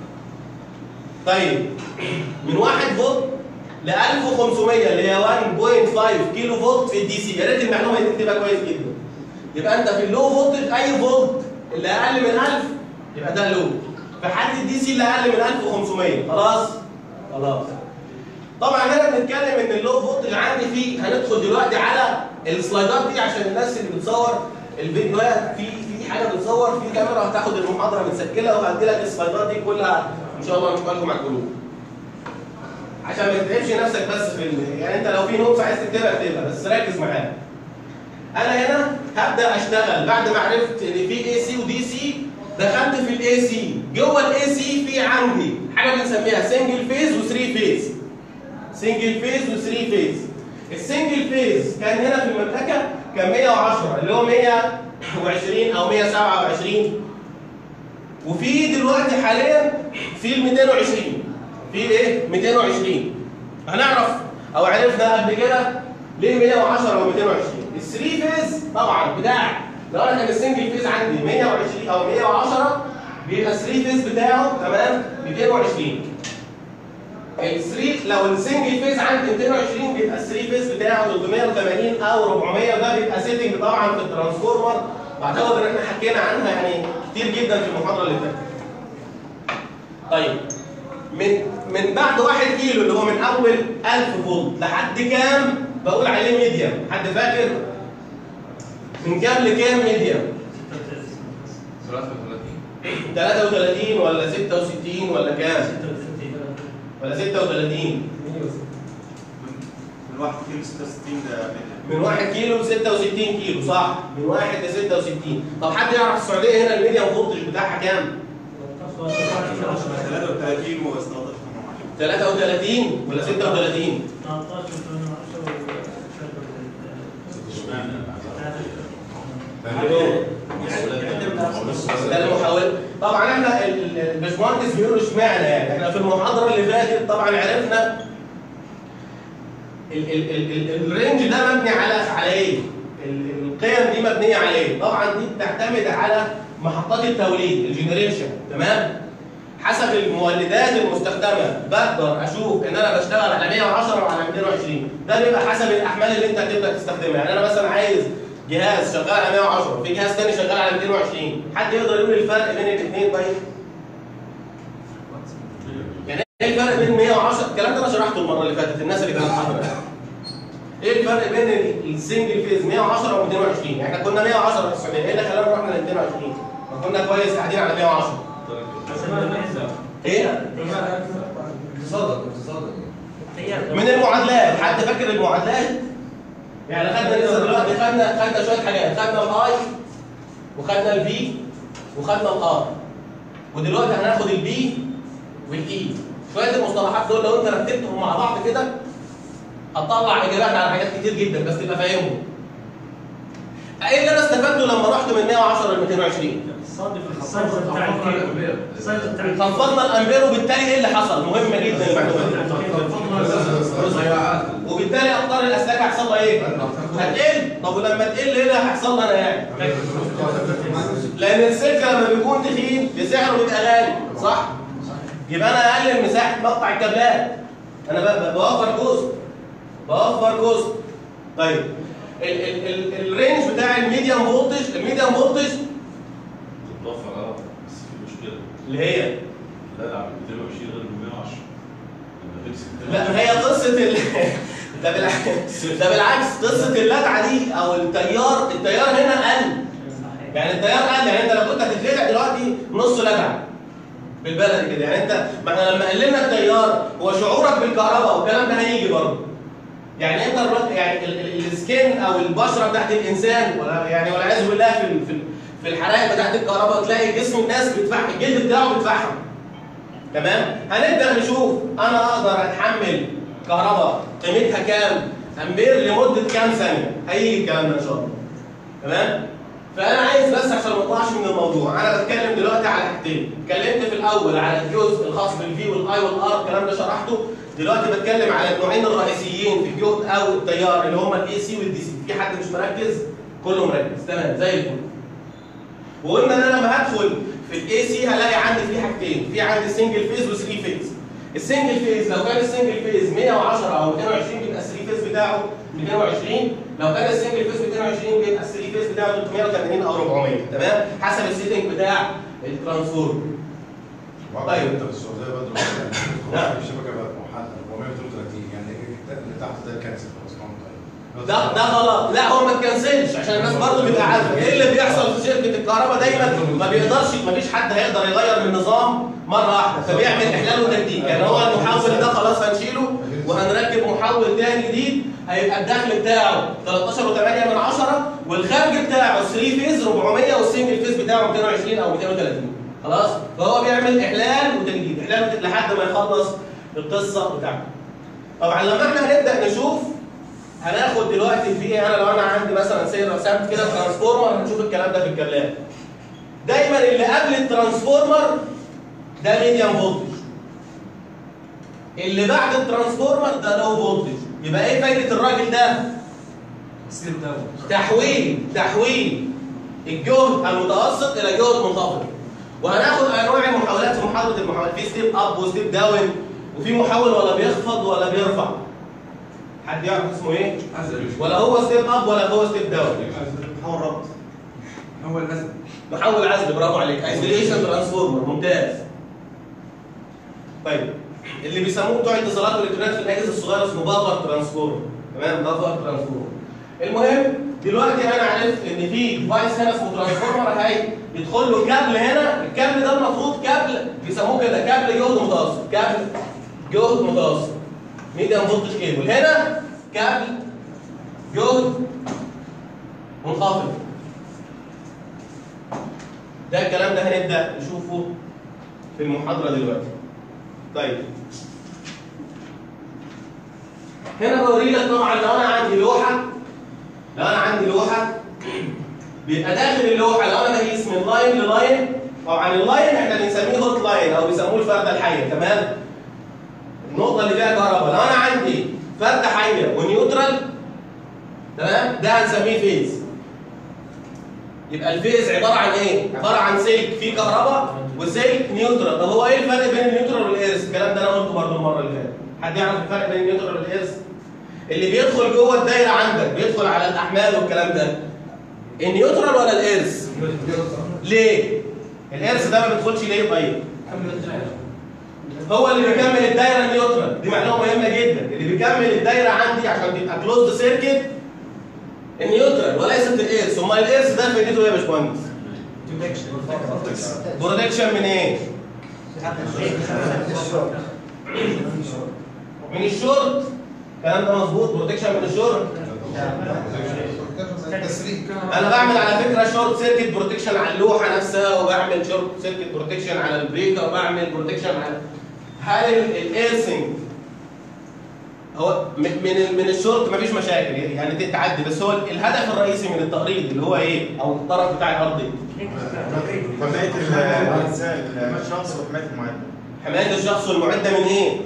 S2: طيب من واحد فولت ل ألف وخمسمية اللي هي واحد فاصلة خمسة كيلو فولت في الدي سي. يا ريت المعلومه دي تكتبها كويس جدا. يبقى انت في اللو فولتج اي فولت اللي اقل من ألف يبقى ده لو. في حاله الدي سي اللي اقل من ألف وخمسمية. خلاص؟ خلاص. طبعا هنا بنتكلم ان اللو فولتج عندي فيه، هندخل دلوقتي على السلايدات دي عشان الناس اللي بتصور الفيديوهات، في في حاجه بتصور في كاميرا هتاخد المحاضره متسجله وهدي لك السلايدات دي كلها ان شاء الله نشوفها لكم على الجروب. عشان ما تتعبش نفسك بس في ال... يعني انت لو في نوتس عايز تكتبها اكتبها بس ركز معايا. انا هنا هبدا اشتغل بعد ما عرفت ان في اي سي ودي سي. دخلت في الاي سي. جوه الاي سي في عندي حاجه بنسميها سنجل فيز وثري فيز. سنجل فيز وثري فيز. السنجل فيز كان هنا في المملكه كان مئة وعشرة اللي هو مئة وعشرين او مئة وسبعة وعشرين. وفي دلوقتي حاليا في ال مئتين وعشرين. في ايه؟ مئتين وعشرين. هنعرف او عرفنا قبل كده ليه مئة وعشرة و مئتين وعشرين. الثري فيز طبعا بتاع لو انا كان السنجل فيز عندي مئة وعشرين او مئة وعشرة بيبقى الثري فيز بتاعه تمام مئتين وعشرين. الثري لو السنجل فيز عندي مئتين وعشرين بيبقى الثري فيز بتاعه ثلاثمية وثمانين او أربعمية. وده بيبقى سيتنج طبعا في الترانسفورمر بعتقد ان احنا حكينا عنها يعني كتير جدا في المحاضره اللي فاتت. طيب من من بعد واحد كيلو اللي هو من اول ألف فولت لحد كام بقول عليه ميديوم؟ حد فاكر؟ من كام لكام ميديوم؟ ثلاثة وثلاثين ولا ستة وستين ولا كام؟ ولا ستة وثلاثين؟
S5: من واحد كيلو ستة وستين ده ميديوم.
S2: من واحد كيلو ل ستة وستين كيلو صح؟ من واحد ل ستة وستين. طب حد يعرف السعوديه هنا الميديوم فولتج بتاعها كام؟
S5: ثلاثة وثلاثين و
S2: ثلاثة وثلاثين ولا ستة وثلاثين؟ ده المحاولة. طبعا احنا الباشمهندس بيقولوا اشمعنى يعني احنا في المحاضرة اللي فاتت طبعا عرفنا ال ال ال ال الرينج ده مبني على على ايه؟ القيم دي مبنية على ايه؟ طبعا دي بتعتمد على محطات التوليد الجنريشن. تمام؟ حسب المولدات المستخدمه بقدر اشوف ان انا بشتغل على مئة وعشرة وعلى مئتين وعشرين. ده بيبقى حسب الاحمال اللي انت هتبدا تستخدمها. يعني انا مثلا عايز جهاز شغال على مئة وعشرة في جهاز ثاني شغال على مئتين وعشرين. حد يقدر يقول الفرق بين الاثنين طيب؟ يعني ايه الفرق بين مئة وعشرة؟ الكلام ده انا شرحته المره اللي فاتت الناس اللي كانت حاضره. ايه الفرق بين السنجل فيز مئة وعشرة و مئتين وعشرين؟ احنا كنا مئة وعشرة في السعوديه، ايه اللي خلانا رحنا ل مئتين وعشرين؟ ما كنا كويس قاعدين على مئة وعشرة. ايه؟
S1: تصدق تصدق
S2: من المعادلات. حد فاكر المعادلات؟ يعني خدنا لسه دلوقتي خدنا خدنا شويه حاجات، خدنا الاي وخدنا الفي وخدنا الار. ودلوقتي هناخد البي والاي. شويه المصطلحات دول لو انت رتبتهم مع بعض كده هتطلع اجابات على حاجات كتير جدا بس تبقى فاهمهم. ايه اللي انا استفدته لما رحت من مية وعشرة ل مئتين وعشرين؟ خفضنا الامبير وبالتالي ايه اللي حصل؟ مهمه جدا المعلومات. وبالتالي اقطار الاسلاك هيحصل لها ايه؟ هتقل. طب ولما تقل ايه اللي هيحصل لها انا يعني؟ لان السلك لما بيكون تخين سعره بيبقى غالي، صح؟ يبقى انا اقلل مساحه مقطع الكابلات. انا بوفر كوست. بوفر كوست. طيب ال ال ال الرينج بتاع الميديم فولتج، الميديم فولتج
S1: بتوفر اه بس في مشكله
S2: اللي هي
S1: لا لا مئتين وعشرين غير مئة وعشرة.
S2: لا ما هي قصه ال ده بالعكس ده بالعكس قصه اللدعه دي او التيار التيار هنا قل. يعني التيار قل، يعني انت لو كنت هتتلدع دلوقتي نص لدعه بالبلدي كده، يعني انت ما احنا لما قللنا التيار هو شعورك بالكهرباء والكلام ده هيجي برضه. يعني انت يعني السكين او البشره بتاعت الانسان ولا يعني والعياذ بالله في في في الحرائق بتاعت الكهرباء تلاقي جسم الناس بيتفحم، الجلد بتاعه بيتفحم. تمام؟ هنبدا نشوف انا اقدر اتحمل كهرباء قيمتها كام امبير لمده كام ثانيه، هيجي الكلام ده ان شاء الله. تمام؟ فانا عايز بس عشان ما اطلعش من الموضوع، انا بتكلم دلوقتي على حاجتين، اتكلمت في الاول على الجزء الخاص بالفي والاي والار، الكلام ده شرحته. دلوقتي بتكلم على النوعين الرئيسيين في الجهد او التيار اللي هم الاي سي والدي سي. في حد مش مركز؟ كله مركز، تمام زي الفل. وقلنا ان انا لما هدخل في الاي سي هلاقي عندي في حاجتين، في عندي سنجل فيز وثري فيز. السنجل فيز لو كان السنجل فيز مئة وعشرة او مئتين وعشرين بيبقى الثري فيز بتاعه مئتين وعشرين، لو كان السنجل فيز مئتين وعشرين بيبقى الثري فيز بتاعه ثلاثمئة وثمانين او أربعمئة، تمام؟ حسب السيتنج بتاع الترانسفورمر. طيب
S6: انت في السعوديه برضه
S2: نعم
S6: الشبكه بقت محدده أربعمئة وثلاثة وثلاثين، يعني اللي تحت ده كانسل خلاص.
S2: ده ده غلط. لا هو ما تكنسلش عشان الناس برضه تبقى عارفه ايه اللي بيحصل في شركه الكهرباء. دايما ما بيقدرش، ما فيش حد هيقدر يغير من نظام مره واحده، فبيعمل احلال وتجديد. يعني هو المحول ده خلاص هنشيله وهنركب محول ثاني جديد، هيبقى الدخل بتاعه ثلاثة عشر وثمانية من عشرة والخارج بتاعه ثري فيز أربعمئة والسنجل فيز بتاعه مئتين وعشرين او مئتين وثلاثين. خلاص؟ فهو بيعمل احلال وتجديد، احلال وتجديد لحد ما يخلص القصه بتاعته. طبعا لما احنا هنبدا نشوف هناخد دلوقتي في انا لو انا عندي مثلا سير رسمت كده ترانسفورمر هنشوف الكلام ده في الكابلات. دايما اللي قبل الترانسفورمر ده ميديم فولتج. اللي بعد الترانسفورمر ده لو فولتج. يبقى ايه فايده الراجل ده؟ تحويل تحويل الجهد المتوسط الى جهد منخفض. وهناخد انواع المحاولات في محاضره المحاولات، في ستيب اب وستيب داون، وفي محول ولا بيخفض ولا بيرفع. حد يعرف اسمه ايه؟ ولا هو ستيب اب ولا هو ستيب داون؟
S5: محول ربط.
S6: هو الازل.
S2: محول عزل، برافو عليك. ايزوليشن ترانسفورمر، ممتاز. طيب اللي بيسموه بتوع اتصالات والالكترونيات في الاجهزه الصغيره اسمه بافر ترانسفورمر. تمام؟ بافر ترانسفورمر. المهم دلوقتي انا عرفت ان في ديفايس هنا اسمه ترانسفورمر هي يدخل له كابل هنا، الكابل ده المفروض كابل بيسموه كده كابل جهد متوسط، كابل جهد متوسط. ميديم فولتج كيبل. هنا كابل جهد منخفض. ده الكلام ده هنبدا نشوفه في المحاضره دلوقتي. طيب هنا بوري لك طبعا لو انا عندي لوحه، لو انا عندي لوحه بيبقى داخل اللوحه لو انا بقيس من لاين للاين، طبعا اللاين احنا بنسميه هوت لاين او بيسموه الفرده الحيه. تمام؟ النقطه اللي فيها كهرباء. لو انا عندي فرده حيه ونيوترال، تمام؟ ده هنسميه فيز. يبقى الفيز عباره عن ايه؟ عباره عن سلك فيه كهرباء وسلك نيوترال. طب هو ايه الفرق بين النيوترال والارث؟ الكلام ده انا قلته برضه المره اللي فاتت. حد يعرف الفرق بين النيوترال والارث؟ اللي بيدخل جوه الدايره عندك بيدخل على الاحمال والكلام ده. النيوترال ولا الارث؟ ليه؟ الارث ده ما بيدخلش ليه طيب؟ هو اللي بيكمل الدايره النيوترال، دي معلومه مهمه جدا. اللي بيكمل الدايره عندي عشان تبقى كلوزد سيركت النيوترال وليست الارث. امال الارث ده فايدته ايه يا باشمهندس؟ بروتكشن من ايه؟ من الشورت. الكلام ده مظبوط، بروتكشن من الشورت. انا بعمل على فكره شورت سيركت بروتكشن على اللوحه نفسها، وبعمل شورت سيركت بروتكشن على البريكر، وبعمل بروتكشن على هل الايرسنج هو من من من الشورت مفيش مشاكل يعني تعدي، بس هو الهدف الرئيسي من التقريض اللي هو ايه؟ او الطرف بتاع الارض ايه؟
S5: حماية الشخص وحماية المعدة.
S2: حماية الشخص والمعدة من ايه؟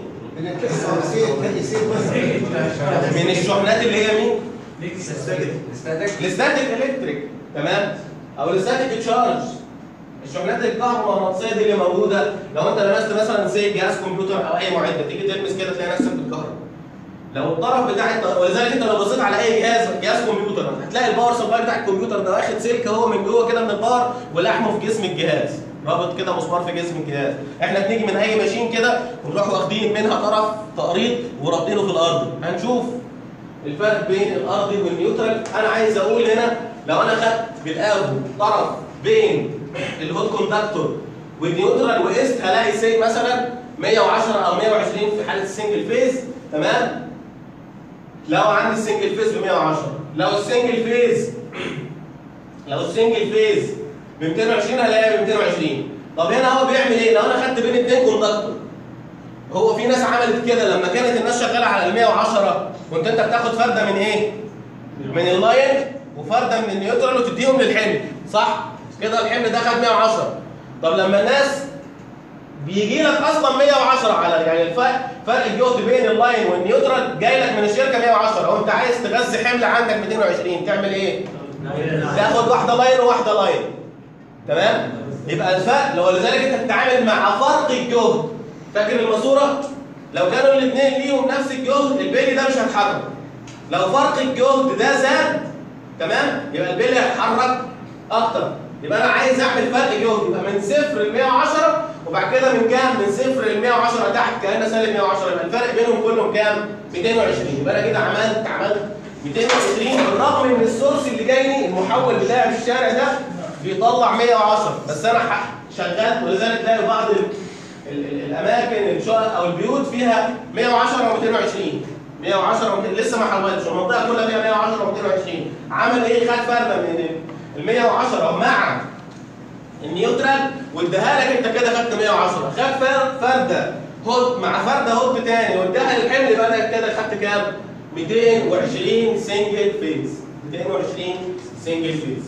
S2: من الشحنات اللي هي مين؟ الاستاتيك الكتريك، تمام؟ او الاستاتيك تشارج. الشحنات الكهرومغناطيسيه دي اللي موجوده لو انت لمست مثلا زي جهاز كمبيوتر او اي معده، تيجي تلمس كده تلاقي نفسك بالكهرباء. لو الطرف بتاع الت... ولذلك انت لو بصيت على اي جهاز جهاز كمبيوتر هتلاقي الباور سبلاي بتاع الكمبيوتر ده واخد سلك هو من جوه كده من الباور ولحمه في جسم الجهاز، رابط كده مسمار في جسم الجهاز. احنا بنيجي من اي ماشين كده ونروح واخدين منها طرف تقريض ورابطينه في الارض. هنشوف الفرق بين الارضي والنيوترال. انا عايز اقول هنا لو انا خدت بالقاف طرف بين الهوت كوندكتور والنيوترال وقست هلاقي سي مثلا مية وعشرة او مية وعشرين في حاله السنجل فيز، تمام؟ لو عندي السنجل فيز ب مية وعشرة، لو السنجل فيز لو السنجل فيز ب ميتين وعشرين هلاقيها ب ميتين وعشرين. طب هنا هو بيعمل ايه؟ لو انا خدت بين اثنين كوندكتور، هو في ناس عملت كده لما كانت الناس شغاله على ال مية وعشرة كنت انت بتاخد فرده من ايه؟ من اللاين وفرده من النيوترال وتديهم للحمل، صح؟ كده الحمل ده خد مية وعشرة. طب لما الناس بيجي لك اصلا مية وعشرة على يعني الفرق فرق الجهد بين اللاين والنيوترال جاي لك من الشركه مية وعشرة، وانت عايز تغذي حمل عندك ميتين وعشرين، تعمل ايه؟ تاخد واحده لاين وواحده لاين، تمام؟ يبقى الفرق لو لذلك انت بتتعامل مع فرق الجهد. فاكر الماسوره؟ لو كانوا الاثنين ليهم نفس الجهد البيلي ده مش هيتحرك. لو فرق الجهد ده زاد، تمام؟ يبقى البيلي هيتحرك اكتر. يبقى انا عايز اعمل فرق جهد يبقى من صفر ل مية وعشرة، وبعد كده من كام؟ من صفر ل مية وعشرة تحت كأنه سالب مية وعشرة، يبقى الفرق بينهم كلهم كام؟ ميتين وعشرين. يبقى انا كده عملت عملت ميتين وعشرين بالرغم ان السورس اللي جايني المحول بتاعي في الشارع ده بيطلع مية وعشرة، بس انا شغال. ولذلك تلاقي بعض ال ال ال الاماكن الشقق او البيوت فيها مية وعشرة و220 مية وعشرة و200 لسه ما حولتش، المنطقه كلها فيها مية وعشرة و220. عمل ايه؟ خد فرده من ال مية وعشرة مع النيوترال واداها لك انت كده خدت مية وعشرة، خد فرده هوت مع فرده هوت تاني واداها للحمل يبقى انا كده خدت كام؟ ميتين وعشرين سنجل فيز. ميتين وعشرين سنجل فيز.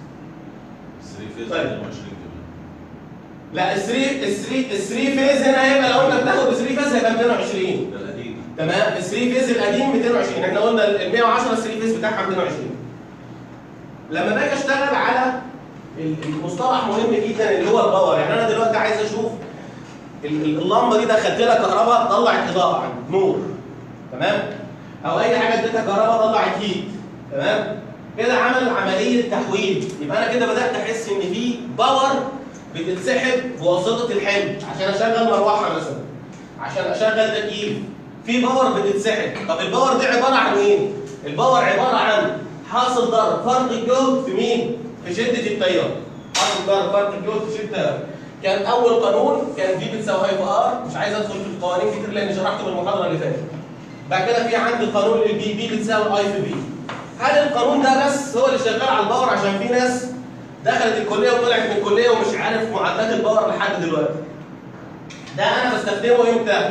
S2: طيب لا ال ثلاثة ال ثلاثة ال ثلاثة فيز هنا هيبقى لو انت بتاخد ال ثلاثة فيز هيبقى ميتين وعشرين.
S1: ده القديم.
S2: تمام؟ ال ثلاثة فيز القديم ميتين وعشرين، احنا قلنا ال مية وعشرة ال ثلاثة فيز بتاعها ميتين وعشرين. لما باجي اشتغل على المصطلح مهم جدا اللي هو الباور، يعني انا دلوقتي عايز اشوف اللمبه دي دخلت لها كهرباء طلعت اضاءه عندي نور، تمام؟ او اي حاجه اديتها كهرباء طلعت هيت، تمام؟ كده عمل عمليه تحويل. يبقى انا كده بدات احس ان في باور بتتسحب بواسطه الحمل عشان اشغل مروحه مثلا، عشان اشغل تكييف، في باور بتتسحب. طب الباور دي عباره عن ايه؟ الباور عباره عن حاصل ضرب فرق الجهد في مين؟ في شده التيار. حاصل ضرب فرق الجهد في شده التيار. كان اول قانون كان في بتساوي هاي في ار، مش عايز ادخل في القوانين كتير لان شرحته في المحاضره اللي فاتت. بعد كده في عندي قانون البي بي بتساوي اي في بي. هل القانون ده بس هو اللي شغال على الباور؟ عشان في ناس دخلت الكليه وطلعت من الكليه ومش عارف معادلات الباور لحد دلوقتي. ده انا بستخدمه امتى؟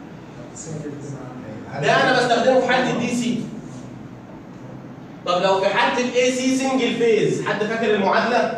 S2: ده انا بستخدمه في حاله الدي سي. طب لو في حاله الاي سي سنجل فيز، حد فاكر المعادله؟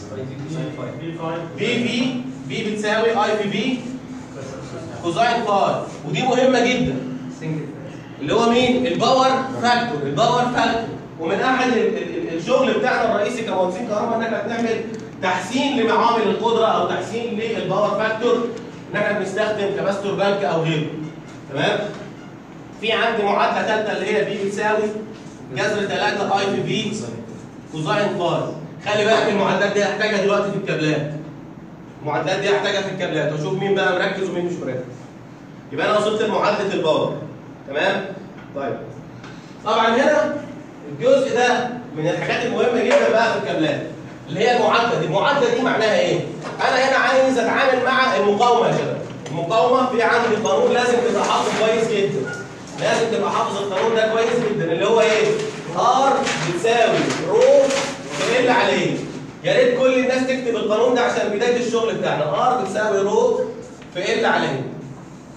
S2: في في في بتساوي اي في في كوزاين فاي، ودي مهمه جدا. اللي هو مين؟ الباور فاكتور، الباور فاكتور. ومن احد الشغل بتاعنا الرئيسي كمهندسين كهرباء ان احنا بنعمل تحسين لمعامل القدره او تحسين للباور فاكتور، ان احنا بنستخدم كباستور بنك او غيره. تمام؟ في عندي معادله ثالثه اللي هي بي بتساوي جذر ثلاثة اي في في كوزاين فاي. خلي بالك المعادلات دي هحتاجها دلوقتي في الكابلات. المعادلات دي هحتاجها في الكابلات واشوف مين بقى مركز ومين مش مركز. يبقى انا وصلت لمعادله الباور. تمام؟ طيب. طبعا هنا الجزء ده من الحاجات المهمه جدا بقى في الكابلات اللي هي المعادله دي. المعادله دي معناها ايه؟ انا هنا عايز اتعامل مع المقاومه يا شباب. المقاومه في عندي قانون لازم تبقى حافظه كويس جدا. لازم تبقى حافظ القانون ده كويس جدا اللي هو ايه؟ ار بتساوي رو في ال عليه. يا ريت كل الناس تكتب القانون ده عشان بدايه الشغل بتاعنا. ار بتساوي رو في ال عليه.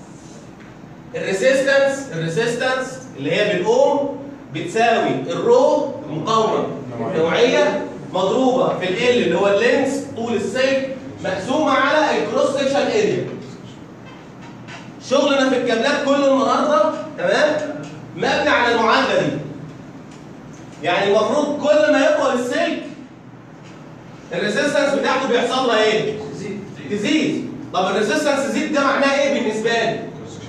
S2: الريسيستنس الريسيستنس اللي هي بالاوم بتساوي الرو المقاومه النوعيه مضروبه في ال اللي هو اللينس طول السلك مقسومه على الكروس سكشن اريا. شغلنا في الكابلات كله النهارده تمام مبني على المعادله دي. يعني المفروض كل ما يطول السلك الريسيستنس بتاعته بيحصل لها ايه؟ تزيد تزيد. طب الريسيستنس تزيد ده معناه ايه بالنسبه لي؟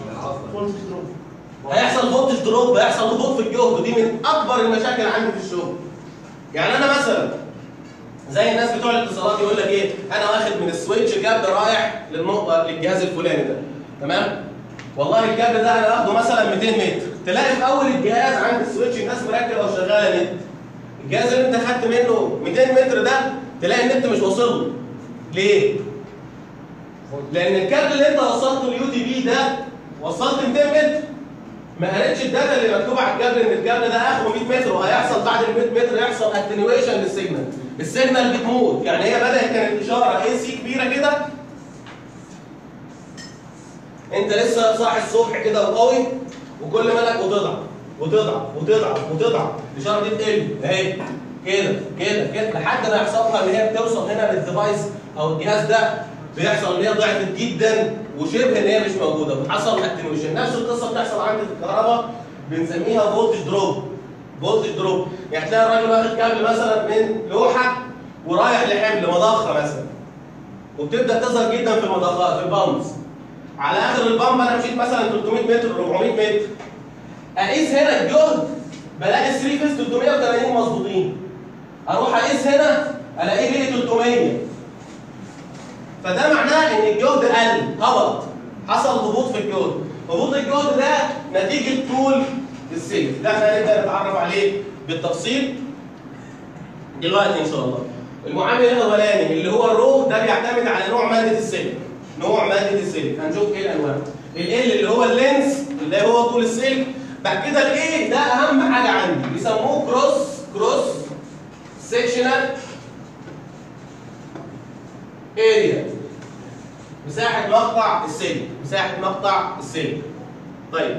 S2: هيحصل فولتج دروب، هيحصل هبوط في الجهد، ودي من اكبر المشاكل عندي في الشغل. يعني انا مثلا زي الناس بتوع الاتصالات يقول لك ايه؟ انا واخد من السويتش كابل رايح للنقطه للجهاز الفلاني ده، تمام؟ والله الكابل ده انا واخده مثلا مئتين متر، تلاقي في اول الجهاز عند السويتش الناس مركبه وشغاله نت. الجهاز اللي انت خدت منه مئتين متر ده تلاقي النت مش واصل له. ليه؟ لان الكابل اللي انت وصلته اليو تي بي ده وصلت مئتين متر، ما قالتش الداتا اللي مكتوبه على الكابل ان الكابل ده اخره مئة متر، وهيحصل بعد ال مئة متر يحصل اتنيويشن للسيجنال. السيجنال بتموت. يعني هي بدات كانت اشاره اي سي كبيره كده، انت لسه صاحي الصبح كده وقوي، وكل مالك وتضعف وتضعف وتضعف وتضعف، الاشاره دي تقل اهي كده كده كده لحد ما يحصلها ان هي بتوصل هنا للديفايس او الجهاز ده بيحصل ان هي ضعفت جدا وشبه ان هي مش موجوده، بتحصل اتنيويشن. نفس القصه بتحصل عندي في الكهرباء، بنسميها فولتج دروب. فولتج دروب يعني تلاقي الراجل واخد كابل مثلا من لوحه ورايح لحمل مضخه مثلا، وبتبدا تظهر جدا في المضخات في البامبس. على اخر البامب انا مشيت مثلا ثلاثمئة متر أربعمئة متر، اقيس هنا الجهد بلاقي ثلاثة فيز ثلاثمئة وثمانين مظبوطين، اروح اقيس هنا الاقيه بقي ثلاثمئة، فده معناه ان الجهد قل هبط، حصل هبوط في الجهد. هبوط الجهد ده نتيجه طول السلك، ده احنا هنبدا نتعرف عليه بالتفصيل دلوقتي ان شاء الله. المعامل الاولاني اللي هو الرو ده بيعتمد على نوع ماده السلك. نوع ماده السلك هنشوف ايه الانواع. ال اللي هو اللينس اللي هو طول السلك. بعد كده الايه ده اهم حاجه عندي، بيسموه كروس كروس سيكشنال اريا، مساحه مقطع السلك، مساحه مقطع السلك. طيب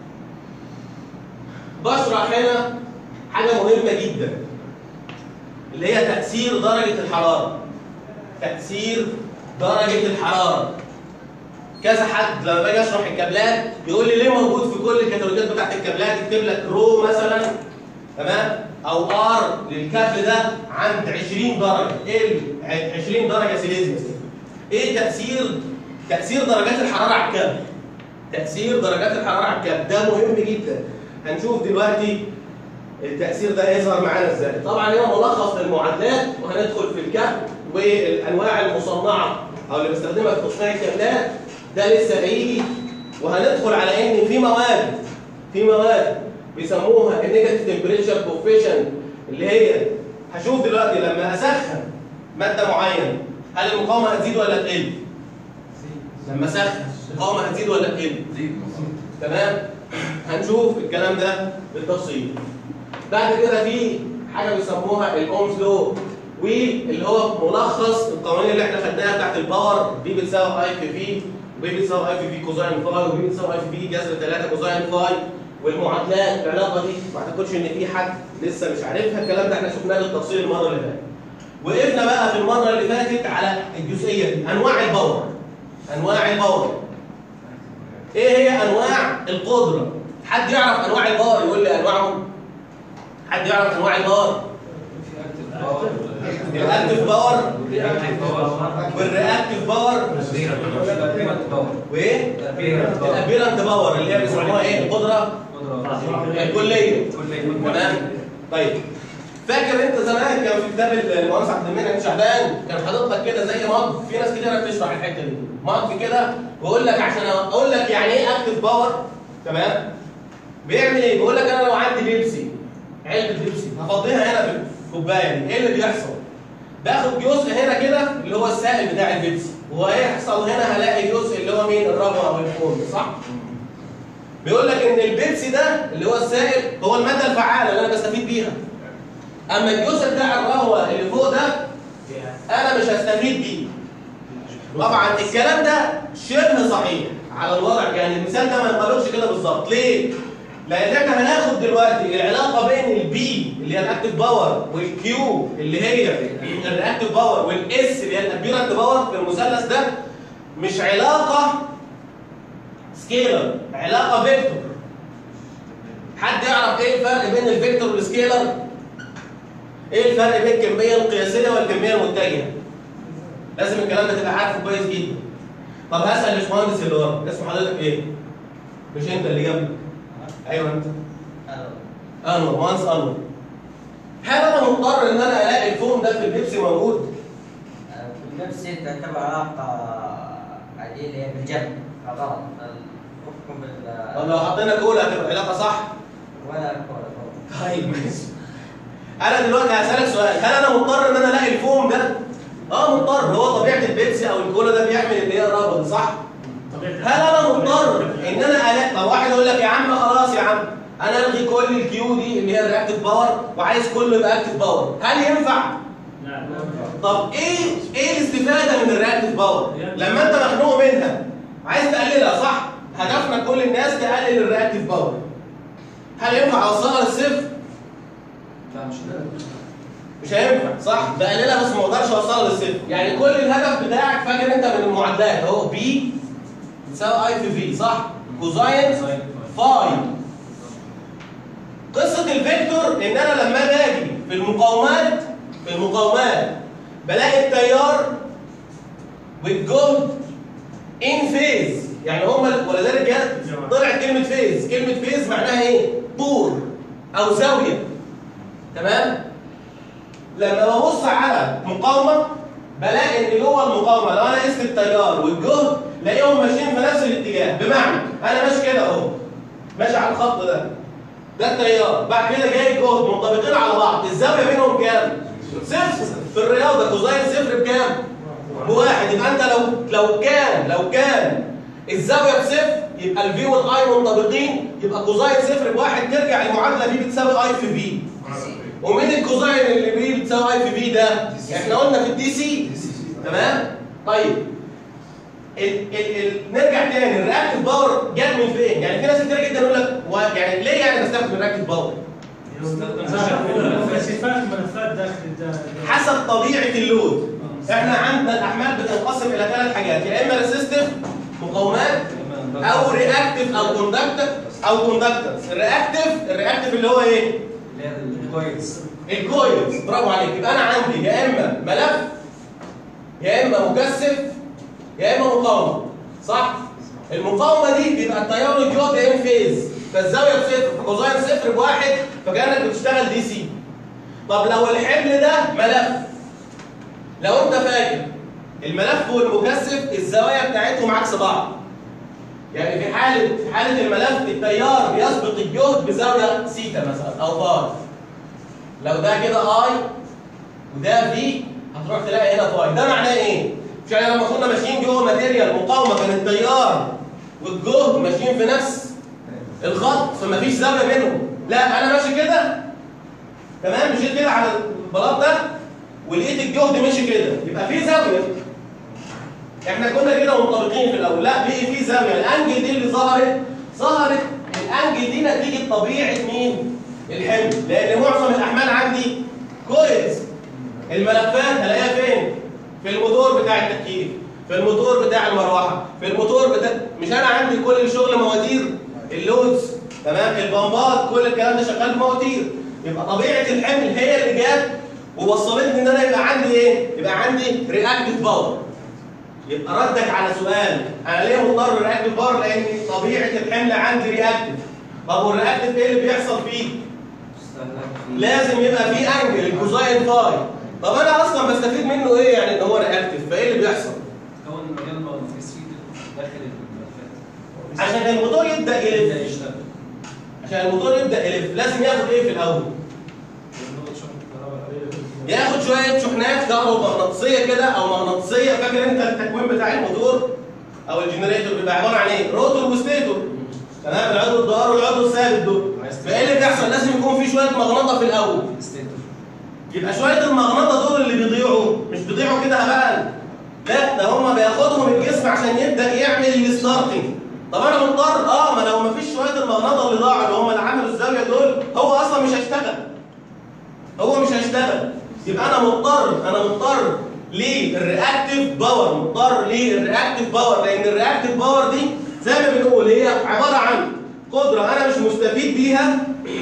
S2: بشرح هنا حاجه مهمه جدا اللي هي تاثير درجه الحراره. تاثير درجه الحراره. كذا حد لما باجي اشرح الكابلات يقول لي ليه موجود في كل الكتالوجات بتاعت الكابلات يكتب لك رو مثلا تمام او ار للكابل ده عند عشرين درجه، ايه عشرين درجه سيليزيوس. ايه تاثير تاثير درجات الحراره على الكابل؟ تاثير درجات الحراره على الكابل ده مهم جدا. هنشوف دلوقتي التاثير ده هيظهر معانا ازاي. طبعا هنا ملخص للمعادلات وهندخل في الكابل والانواع المصنعه او اللي بستخدمها في تصنيع الكابلات، ده لسه هيجي. وهندخل على ان في مواد في مواد بيسموها النيجاتيف تمبريتشر كوفيشن، اللي هي هشوف دلوقتي لما اسخن ماده معينه هل المقاومه هتزيد ولا تقل؟ لما اسخن المقاومه هتزيد ولا تقل؟ تزيد. تمام؟ هنشوف الكلام ده بالتفصيل. بعد كده في حاجه بيسموها الاومز لو، واللي هو ملخص القوانين اللي احنا خدناها بتاعت الباور. بي بتساوي اي في في، وبي بتساوي اي في في كوزاين فاي، وبي بتساوي اي في في جذر ثلاثة كوزاين فاي. والمعادلات العلاقه دي ما اعتقدش ان في حد لسه مش عارفها، الكلام ده احنا شفناه بالتفصيل المره اللي فاتت. وقفنا بقى في المره اللي فاتت على الجزئيه دي، انواع الباور. انواع الباور ايه هي انواع القدره؟ حد يعرف انواع الباور يقول لي انواعهم؟ حد يعرف انواع الباور؟ الاكتف باور والرياكتيف باور وايه؟ الابيرنت باور اللي هي بيسموها ايه؟ القدره الكليه. تمام؟ طيب فاكر انت زمان كان في كتاب المهندس عبد المنعم شعبان كان حاطط لك كده زي مج، في ناس كتير بتشرح الحته دي، مج كده بقول لك عشان اقول لك يعني ايه اكتف باور. تمام؟ بيعمل ايه؟ بيقول لك انا لو عندي بيبسي، علبه بيبسي هفضيها هنا في الكوبايه دي، ايه اللي بيحصل؟ باخد جزء هنا كده اللي هو السائل بتاع البيبسي، وهيحصل هنا هلاقي جزء اللي هو مين؟ الرغوه او الفوم، صح؟ بيقول لك ان البيبسي ده اللي هو السائل هو الماده الفعاله اللي انا بستفيد بيها. اما الجزء بتاع الرغوه اللي فوق ده انا مش هستفيد بيه. طبعا الكلام ده شبه صحيح على الوضع، يعني المثال ده ما ينطبقش كده بالظبط. ليه؟ لان احنا هناخد دلوقتي العلاقه بين البي اللي هي الاكتيف باور والكيو اللي هي الرياكتيف باور والاس اللي هي الابيرنت باور في المثلث ده مش علاقه سكيلر، علاقه فيكتور. حد يعرف ايه الفرق بين الفيكتور والسكيلر؟ ايه الفرق بين الكميه القياسيه والكميه المتجهه؟ لازم الكلام ده تبقى عارفه كويس جدا. طب هسال الباشمهندس اللي ورا، اسم حضرتك ايه؟ مش انت اللي جنبك. ايوه انت. انور، مهندس انور. هل انا مضطر ان انا الاقي الفوم ده في البيبسي موجود؟
S7: في البيبسي تعتبر علاقه عاديه اللي هي بالجنب، غلط. الحكم بال
S2: طب لو حطينا كولا هتبقى علاقه صح؟
S7: ولا كولا.
S2: طيب ماشي. انا دلوقتي هسالك سؤال، هل انا مضطر ان انا الاقي الفوم ده؟ اه مضطر، هو طبيعه البيبسي او الكولا ده بيعمل اللي هي الرابط، صح؟ هل انا مضطر ان انا الاقي؟ طب واحد يقول لك يا عم خلاص يا عم انا الغي كل الكيو دي اللي هي الرياكتيف باور وعايز كله يبقى اكتيف باور، هل ينفع؟
S3: لا.
S2: طب ايه ايه الاستفاده من الرياكتيف باور؟ لما انت مخنوق منها عايز تقللها، صح؟ هدفنا كل الناس تقلل الرياكتيف باور. هل ينفع اوصلها للصفر؟
S4: لا مش
S2: مش هينفع، صح؟ بقللها بس ما اقدرش اوصلها للصفر. يعني كل الهدف بتاعك فاكر انت من المعادلات اهو بي بتساوي اي في في، صح؟ كوزاين فاي. قصه الفيكتور ان انا لما باجي في المقاومات في المقاومات بلاقي التيار والجهد ان فيز، يعني هما ولذلك جت طلعت كلمه فيز. كلمه فيز معناها ايه؟ طور او زاويه. تمام؟ لما ببص على مقاومه بلاقي ان جوه المقاومه لو انا قست التيار والجهد لاقيهم ماشيين في نفس الاتجاه. بمعنى انا ماشي كده اهو، ماشي على الخط ده، ده التيار، بعد كده جاي الجهد منطبقين على بعض، الزاويه بينهم كام؟ صفر. في الرياضه كوزاين صفر بكام؟ بواحد. يبقى انت لو لو كان لو كان الزاويه بصفر يبقى الفي والاي منطبقين، يبقى كوزاين صفر بواحد، ترجع المعادله دي بتساوي اي في في. ومين الكوزاين اللي بي بتساوي اي في في ده؟ احنا قلنا في الدي سي. تمام؟ طيب ال ال ال نرجع تاني، الرياكتيف باور جت من فين؟ يعني في ناس كتير جدا يقول لك يعني ليه يعني بستخدم الرياكتيف باور؟
S3: ملفات داخل
S2: حسب طبيعه اللود. احنا عندنا الاحمال بتنقسم الى ثلاث حاجات، يا اما ريسيستيف مقاومات او رياكتيف او كوندكتور او كوندكتورز. الرياكتيف الرياكتيف اللي هو ايه؟
S4: اللي هي الكويس.
S2: الكويلز. برافو عليك. يبقى انا عندي يا اما ملف يا اما مكثف يا اما مقاومه، صح؟ المقاومه دي بيبقى التيار والجهد ان فيز، فالزاويه بصفر، فكوزاين صفر بواحد، فكانك بتشتغل دي سي. طب لو الحمل ده ملف، لو انت فاكر الملف والمكثف الزوايا بتاعتهم عكس بعض. يعني في حاله في حاله الملف التيار بيسبق الجهد بزاويه سيتا مثلا او باي. لو ده كده اي وده في، هتروح تلاقي هنا باي. ده معناه ايه؟ مش يعني لما كنا ماشيين جوه ماتيريال مقاومه كان التيار والجهد ماشيين في نفس الخط فمفيش زاويه بينهم. لا انا ماشي كده تمام، مشيت كده على البلاط ده ولقيت الجهد مشي كده، يبقى في زاويه. احنا كنا كده منطبقين في الاول، لا بقي في زاويه. الانجل دي اللي ظهرت ظهرت الانجل دي نتيجه طبيعه مين؟ الحمل، لان معظم الاحمال عندي كويس. الملفات هلاقيها فين؟ في الموتور بتاع التكييف، في الموتور بتاع المروحه، في الموتور بتاع مش انا عندي كل الشغل مواتير اللودز، تمام؟ البمبات كل الكلام ده شغال بمواتير. يبقى طبيعه الحمل هي اللي جت ووصلتني ان انا يبقى عندي ايه؟ يبقى عندي رياكتيف باور. يبقى ردك على سؤال انا ليه مضطر رياكتيف باور؟ لان طبيعه الحمل عندي رياكتيف. طب والرياكتيف ايه اللي بيحصل فيه؟ لازم يبقى فيه انجل الكوزاين فاي. طب انا اصلا بستفيد منه ايه يعني ان هو رياكتيف؟ فايه اللي بيحصل؟
S4: كون المجال المغناطيسي داخل الملفات
S2: عشان الموتور يبدا يلف
S4: يبدا يشتغل.
S2: عشان الموتور يبدا يلف لازم ياخد ايه في الاول؟ ياخد شويه شحنات كهرومغناطيسيه كده او مغناطيسيه. فاكر انت التكوين بتاع الموتور او الجنريتور بيبقى عباره عن ايه؟ روتور وستيتور، تمام؟ العضو الدوار والعضو الثابت دول. فايه اللي بيحصل؟ لازم يكون في شويه مغناطه في الاول. يبقى شويه المغناطه دول اللي بيضيعوا مش بيضيعوا كده هبال، لا ده هم بياخدهم الجسم عشان يبدا يعمل الستارتنج. طب انا مضطر اه ما لو ما فيش شويه المغناطه اللي ضاعوا اللي هم اللي عملوا الزاويه دول هو اصلا مش هيشتغل. هو مش هيشتغل. يبقى انا مضطر انا مضطر للرياكتيف باور، مضطر للرياكتيف باور، لان الرياكتيف باور دي زي ما بنقول هي عباره عن قدره انا مش مستفيد بيها،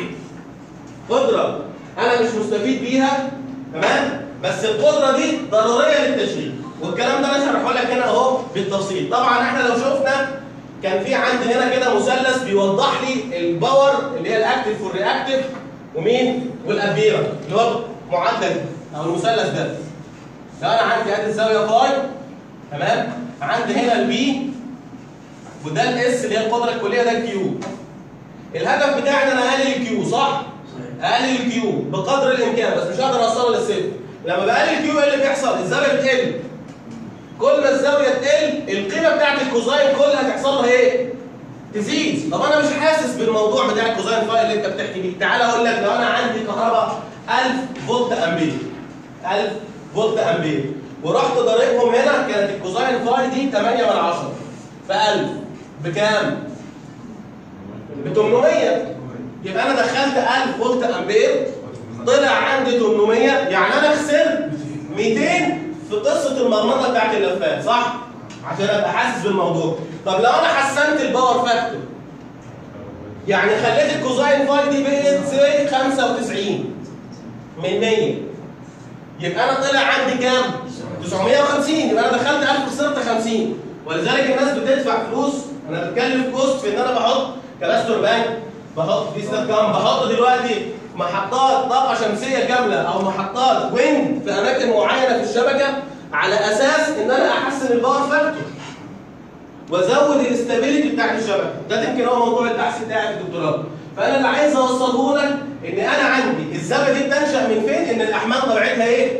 S2: قدره انا مش مستفيد بيها، تمام؟ بس القدره دي ضروريه للتشغيل، والكلام ده انا شرحه لك هنا اهو بالتفصيل. طبعا احنا لو شفنا كان في عندي هنا كده مثلث بيوضح لي الباور اللي هي الاكتف والرياكتيف ومين؟ والابيرا اللي هو المعادله دي او المثلث ده. لو انا عندي ادي الزاويه فاي، تمام؟ عندي هنا البي وده الاس اللي هي القدره الكليه، ده الكيو. الهدف بتاعي ان انا اقلل الكيو، صح؟ اقلل الكيو بقدر الامكان، بس مش هقدر اوصله للصفر. لما بقلل الكيو ايه اللي بيحصل؟ الزاويه بتقل. كل ما الزاويه تقل القيمه بتاعت الكوزاين كلها هتحصل لها ايه؟ تزيد. طب انا مش حاسس بالموضوع بتاع الكوزاين فاي اللي انت بتحكي بيه. تعالى اقول لك لو انا عندي كهرباء ألف فولت امبير، ألف فولت امبير، ورحت ضاربهم هنا، كانت الكوزاين فاي دي ثمانية من عشرة في ألف بكام؟ ب ثمانمية. يبقى انا دخلت ألف فولت امبير طلع عندي ثمانمية، يعني انا خسرت مئتين في قصه المغناطه بتاعت اللفات، صح؟ عشان ابقى حاسس بالموضوع. طب لو انا حسنت الباور فاكتور، يعني خليت الكوزاين فاي دي بقت زي خمسة وتسعين من مية، يبقى انا طلع عندي كام؟ تسعمية وخمسين. يبقى انا دخلت ألف خسرت خمسين. ولذلك الناس بتدفع فلوس. انا بتكلم في كوست في ان انا بحط كباستور بانك، بحط في ستات كام، بحط دلوقتي محطات طاقه شمسيه كامله او محطات ويند في اماكن معينه في الشبكه على اساس ان انا احسن الباور فاكتور وازود الاستابيليتي بتاعت الشبكه. ده يمكن هو موضوع البحث بتاعي في الدكتوراه. فانا اللي عايز اوصله لك ان انا عندي الزاويه دي بتنشا من فين؟ ان الاحمال طبيعتها ايه؟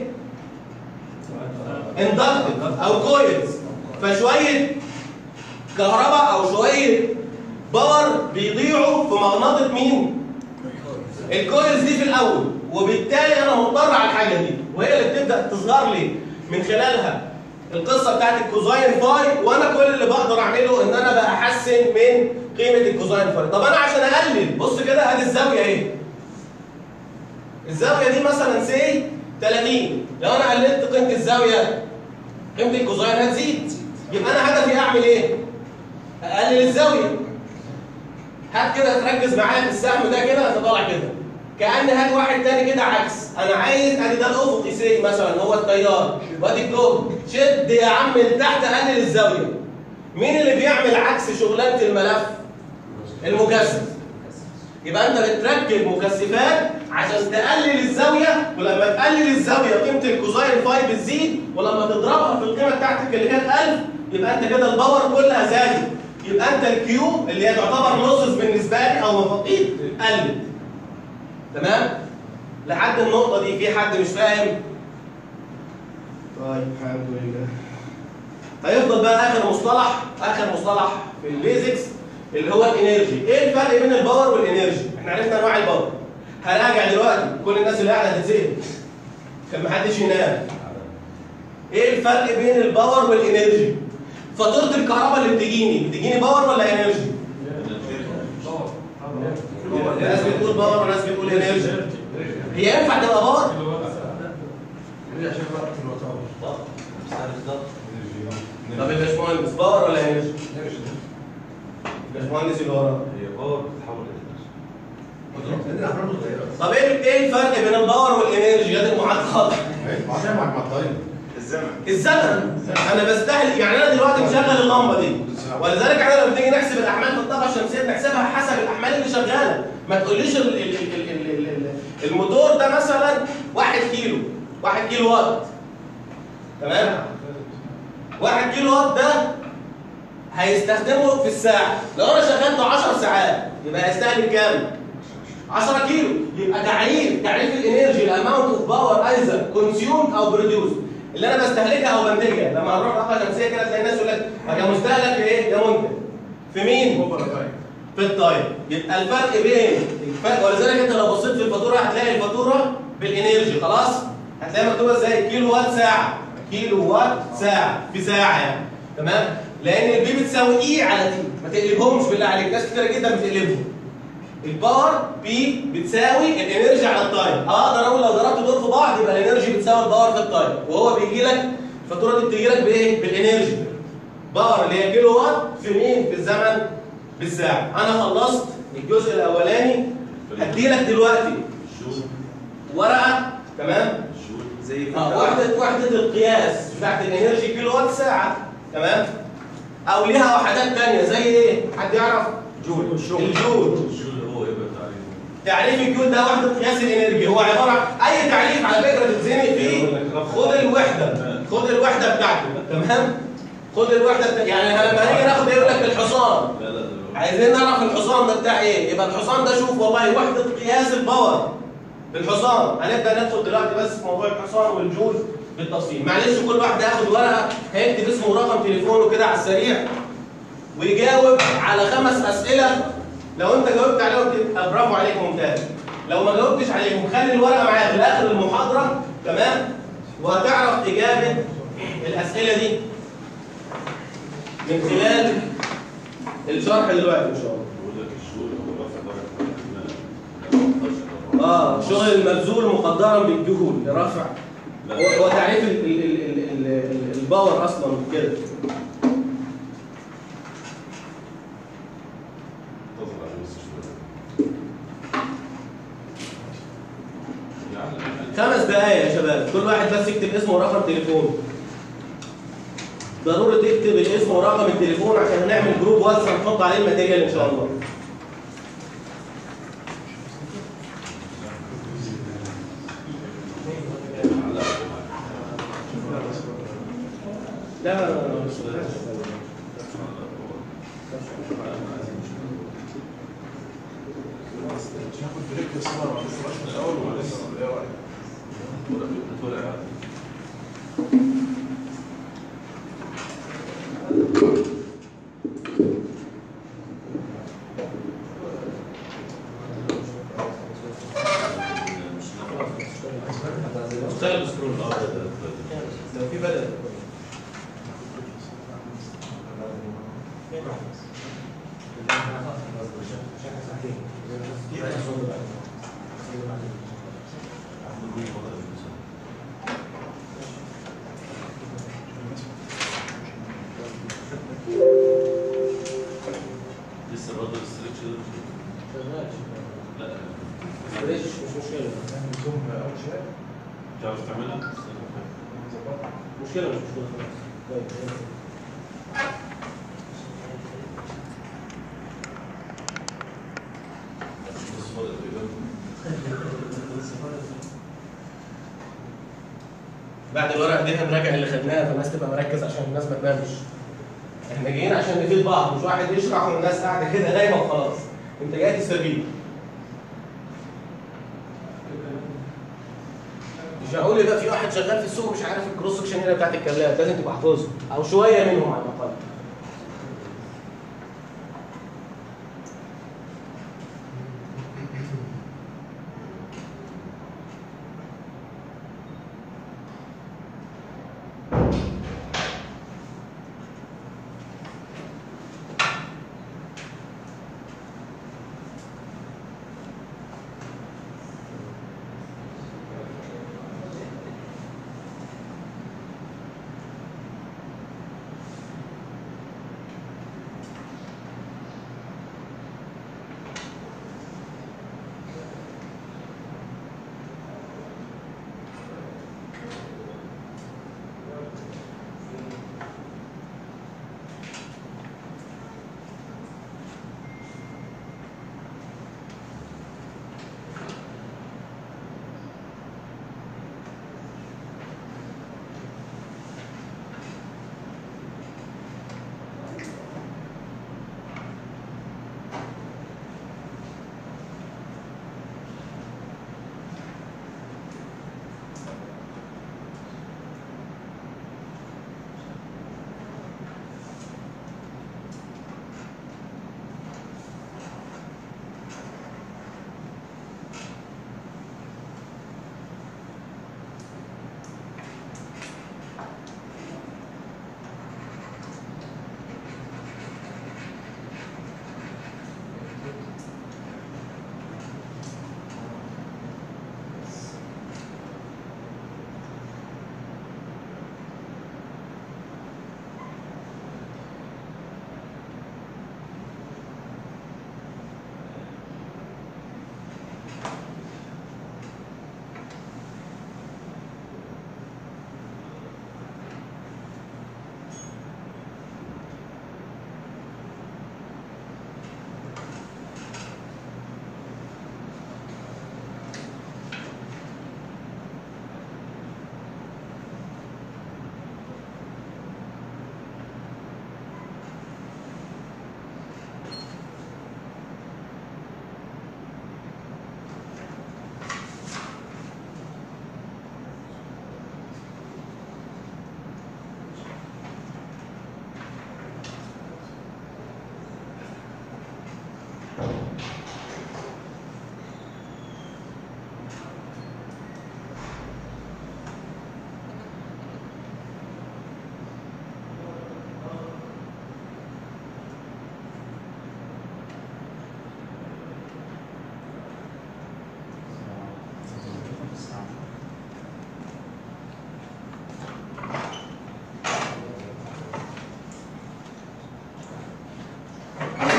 S2: اندكتيف او كويلز. فشويه كهرباء او شويه باور بيضيعوا في مغناطه مين؟ الكويلز دي في الاول، وبالتالي انا مضطر على الحاجه دي، وهي اللي بتبدا تظهر لي من خلالها القصه بتاعت الكوزاين فاي. وانا كل اللي بقدر اعمله ان انا بقى احسن من قيمه الكوزاين فاي. طب انا عشان اقلل، بص كده ادي الزاويه اهي. الزاويه دي مثلا سي ثلاثين، لو انا قللت قيمه الزاويه قيمه الكوزاين هتزيد. يبقى انا هدفي اعمل ايه؟ اقلل الزاويه. هات كده تركز معايا في السهم ده كده، انت طالع كده كأن هات واحد تاني كده عكس. انا عايز ادي ده الافقي سي مثلا هو التيار، وادي الجهد، شد يا عم لتحت قلل الزاويه. مين اللي بيعمل عكس شغلانه الملف؟ المكثف. يبقى انت بتركب مكثفات عشان تقلل الزاويه، ولما تقلل الزاويه قيمه الكوزاين فاي بتزيد، ولما تضربها في القيمه بتاعتك اللي كانت ألف يبقى انت كده الباور كلها زادت. يبقى انت الكيو اللي هي تعتبر لوسز بالنسبه لي او مفاقيد قلت. تمام؟ لحد النقطه دي في حد مش فاهم؟ طيب الحمد لله. هيفضل بقى اخر مصطلح، اخر مصطلح في البيزكس اللي هو الانرجي. ايه الفرق بين الباور والانرجي؟ احنا عرفنا انواع الباور. هراجع دلوقتي كل الناس اللي قاعده هتتسال عشان محدش ينام. ايه الفرق بين الباور والانرجي؟ فاتوره الكهرباء اللي بتجيني بتجيني باور ولا انرجي؟ ناس بتقول باور وناس بتقول انرجي. هي ينفع تبقى باور؟ طب الباشمهندس باور ولا انرجي؟ الباشمهندس اللي وراه
S6: هي باور بتتحول لانرجي.
S2: طب ايه ايه الفرق بين الباور والانرجي؟ يا دي المعادله
S6: عشان معاك معطلين
S5: الزمن.
S2: الزمن. انا بستهلك، يعني انا دلوقتي مشغل اللمبه دي، ولذلك احنا لما بنيجي نحسب الاحمال في الطاقه الشمسيه بنحسبها حسب الاحمال اللي شغاله. ما تقوليش ال ال ال ال ال ال الموتور ده مثلا واحد كيلو، واحد كيلو وات، تمام؟ واحد كيلو وات ده هيستخدمه في الساعه. لو انا شغلته عشر ساعات يبقى هيستهلك كام؟ عشرة كيلو. يبقى تعريف تعريف الانرجي الاماونت اوف باور ايزر كونسيوم او بروديوس اللي انا بستهلكها او بنتجها. لما هنروح طاقه شمسيه كده تلاقي الناس يقول لك يا مستهلك ايه؟ يا منتج. في مين؟ في التايم. يبقى الفرق بين الفرق، ولذلك انت لو بصيت في الفاتوره هتلاقي الفاتوره بالانرجي، خلاص؟ هتلاقي مكتوبه ازاي؟ كيلو وات ساعه، كيلو وات ساعه في ساعه يعني، تمام؟ لان البي بتساوي اي على تي، ما تقلبهمش بالله عليك، ناس كتير جدا بتقلبهم. الباور بي بتساوي الانرجي على التايم، اقدر اقول لو ضربت دول في بعض يبقى الانرجي بتساوي الباور في التايم، وهو بيجي لك الفاتوره دي بتيجي لك بايه؟ بالانرجي. باور اللي هي كيلو وات في مين؟ في الزمن بالساعه. انا خلصت الجزء الاولاني، هدي لك دلوقتي ورقه تمام؟
S1: زي
S2: اه وحده وحده القياس بتاعت الانرجي كيلو وات ساعه تمام؟ او ليها وحدات ثانيه زي ايه؟ حد يعرف؟
S1: جول.
S2: الجول.
S1: الجول هو يبقى تعريف.
S2: تعريف الجول ده وحده قياس الانرجي، هو عباره عن اي تعريف على فكره تتزنق فيه، خد الوحده، خد الوحده بتاعته تمام؟ خد الوحده بتاعته، يعني لما نيجي ناخد يقول لك الحصان،
S1: لا لا
S2: عايزين نعرف الحصان ده بتاع ايه؟ يبقى الحصان ده شوف والله وحده قياس الباور بالحصان. هنبدا ندخل دلوقتي بس في موضوع الحصان والجول بالتفصيل. معلش كل واحد هياخد ورقه هيكتب اسمه ورقم تليفونه كده على السريع ويجاوب على خمس اسئله. لو انت جاوبت عليهم تبقى برافو عليك ممتاز. لو ما جاوبتش عليهم خلي الورقه معاك لاخر المحاضره تمام؟ وهتعرف اجابه الاسئله دي من خلال الشرح دلوقتي ان شاء الله.
S1: بقول لك الشغل هو رفع درجه
S2: اه شغل المبذول مقدرا بالجهول لرفع، هو هو تعريف ال ال ال ال ال الباور اصلا كده. خمس دقايق يا شباب، كل واحد بس يكتب اسمه ورقم تليفونه. ضروري تكتب الاسم ورقم التليفون عشان هنعمل جروب واتساب نحط عليه الماتيريال ان شاء الله. لا لا لا
S6: ناخد بريك الصور ولا الصور الاول ولا لسه ايه رايك؟
S2: اشتغل بسكرول لو في بدل
S1: لسه برضه الاستركشر لا
S2: مش مشكله
S6: زوم اول شويه
S1: تعرف تعملها؟
S2: مشكله مش مشكله خلاص. طيب بعد الورق دي هنراجع اللي خدناه فالناس تبقى مركز عشان الناس ما تنامش. احنا جايين عشان نفيد بعض، مش واحد يشرح والناس قاعده كده نايمه وخلاص. انت جاي تستفيد. مش هقول يبقى في واحد شغال في السوق مش عارف الكروس سكشن هنا بتاعت الكابلات، لازم تبقى حافظهم او شويه منهم على الاقل.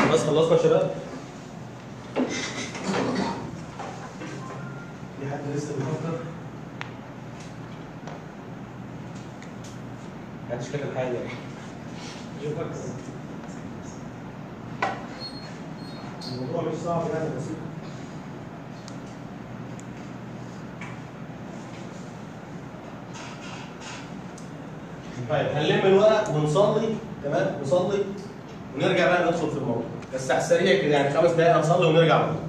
S2: خلاص خلصنا يا شباب؟ في حد لسه بيفكر؟ محدش كاتب حاجة يعني.
S3: الموضوع مش صعب يعني بسيط.
S2: طيب هنلم الورق ونصلي، تمام؟ نصلي ونرجع بقى ندخل في الموضوع، بس على السريع كده يعني خمس دقايق هنصلي ونرجع بقى.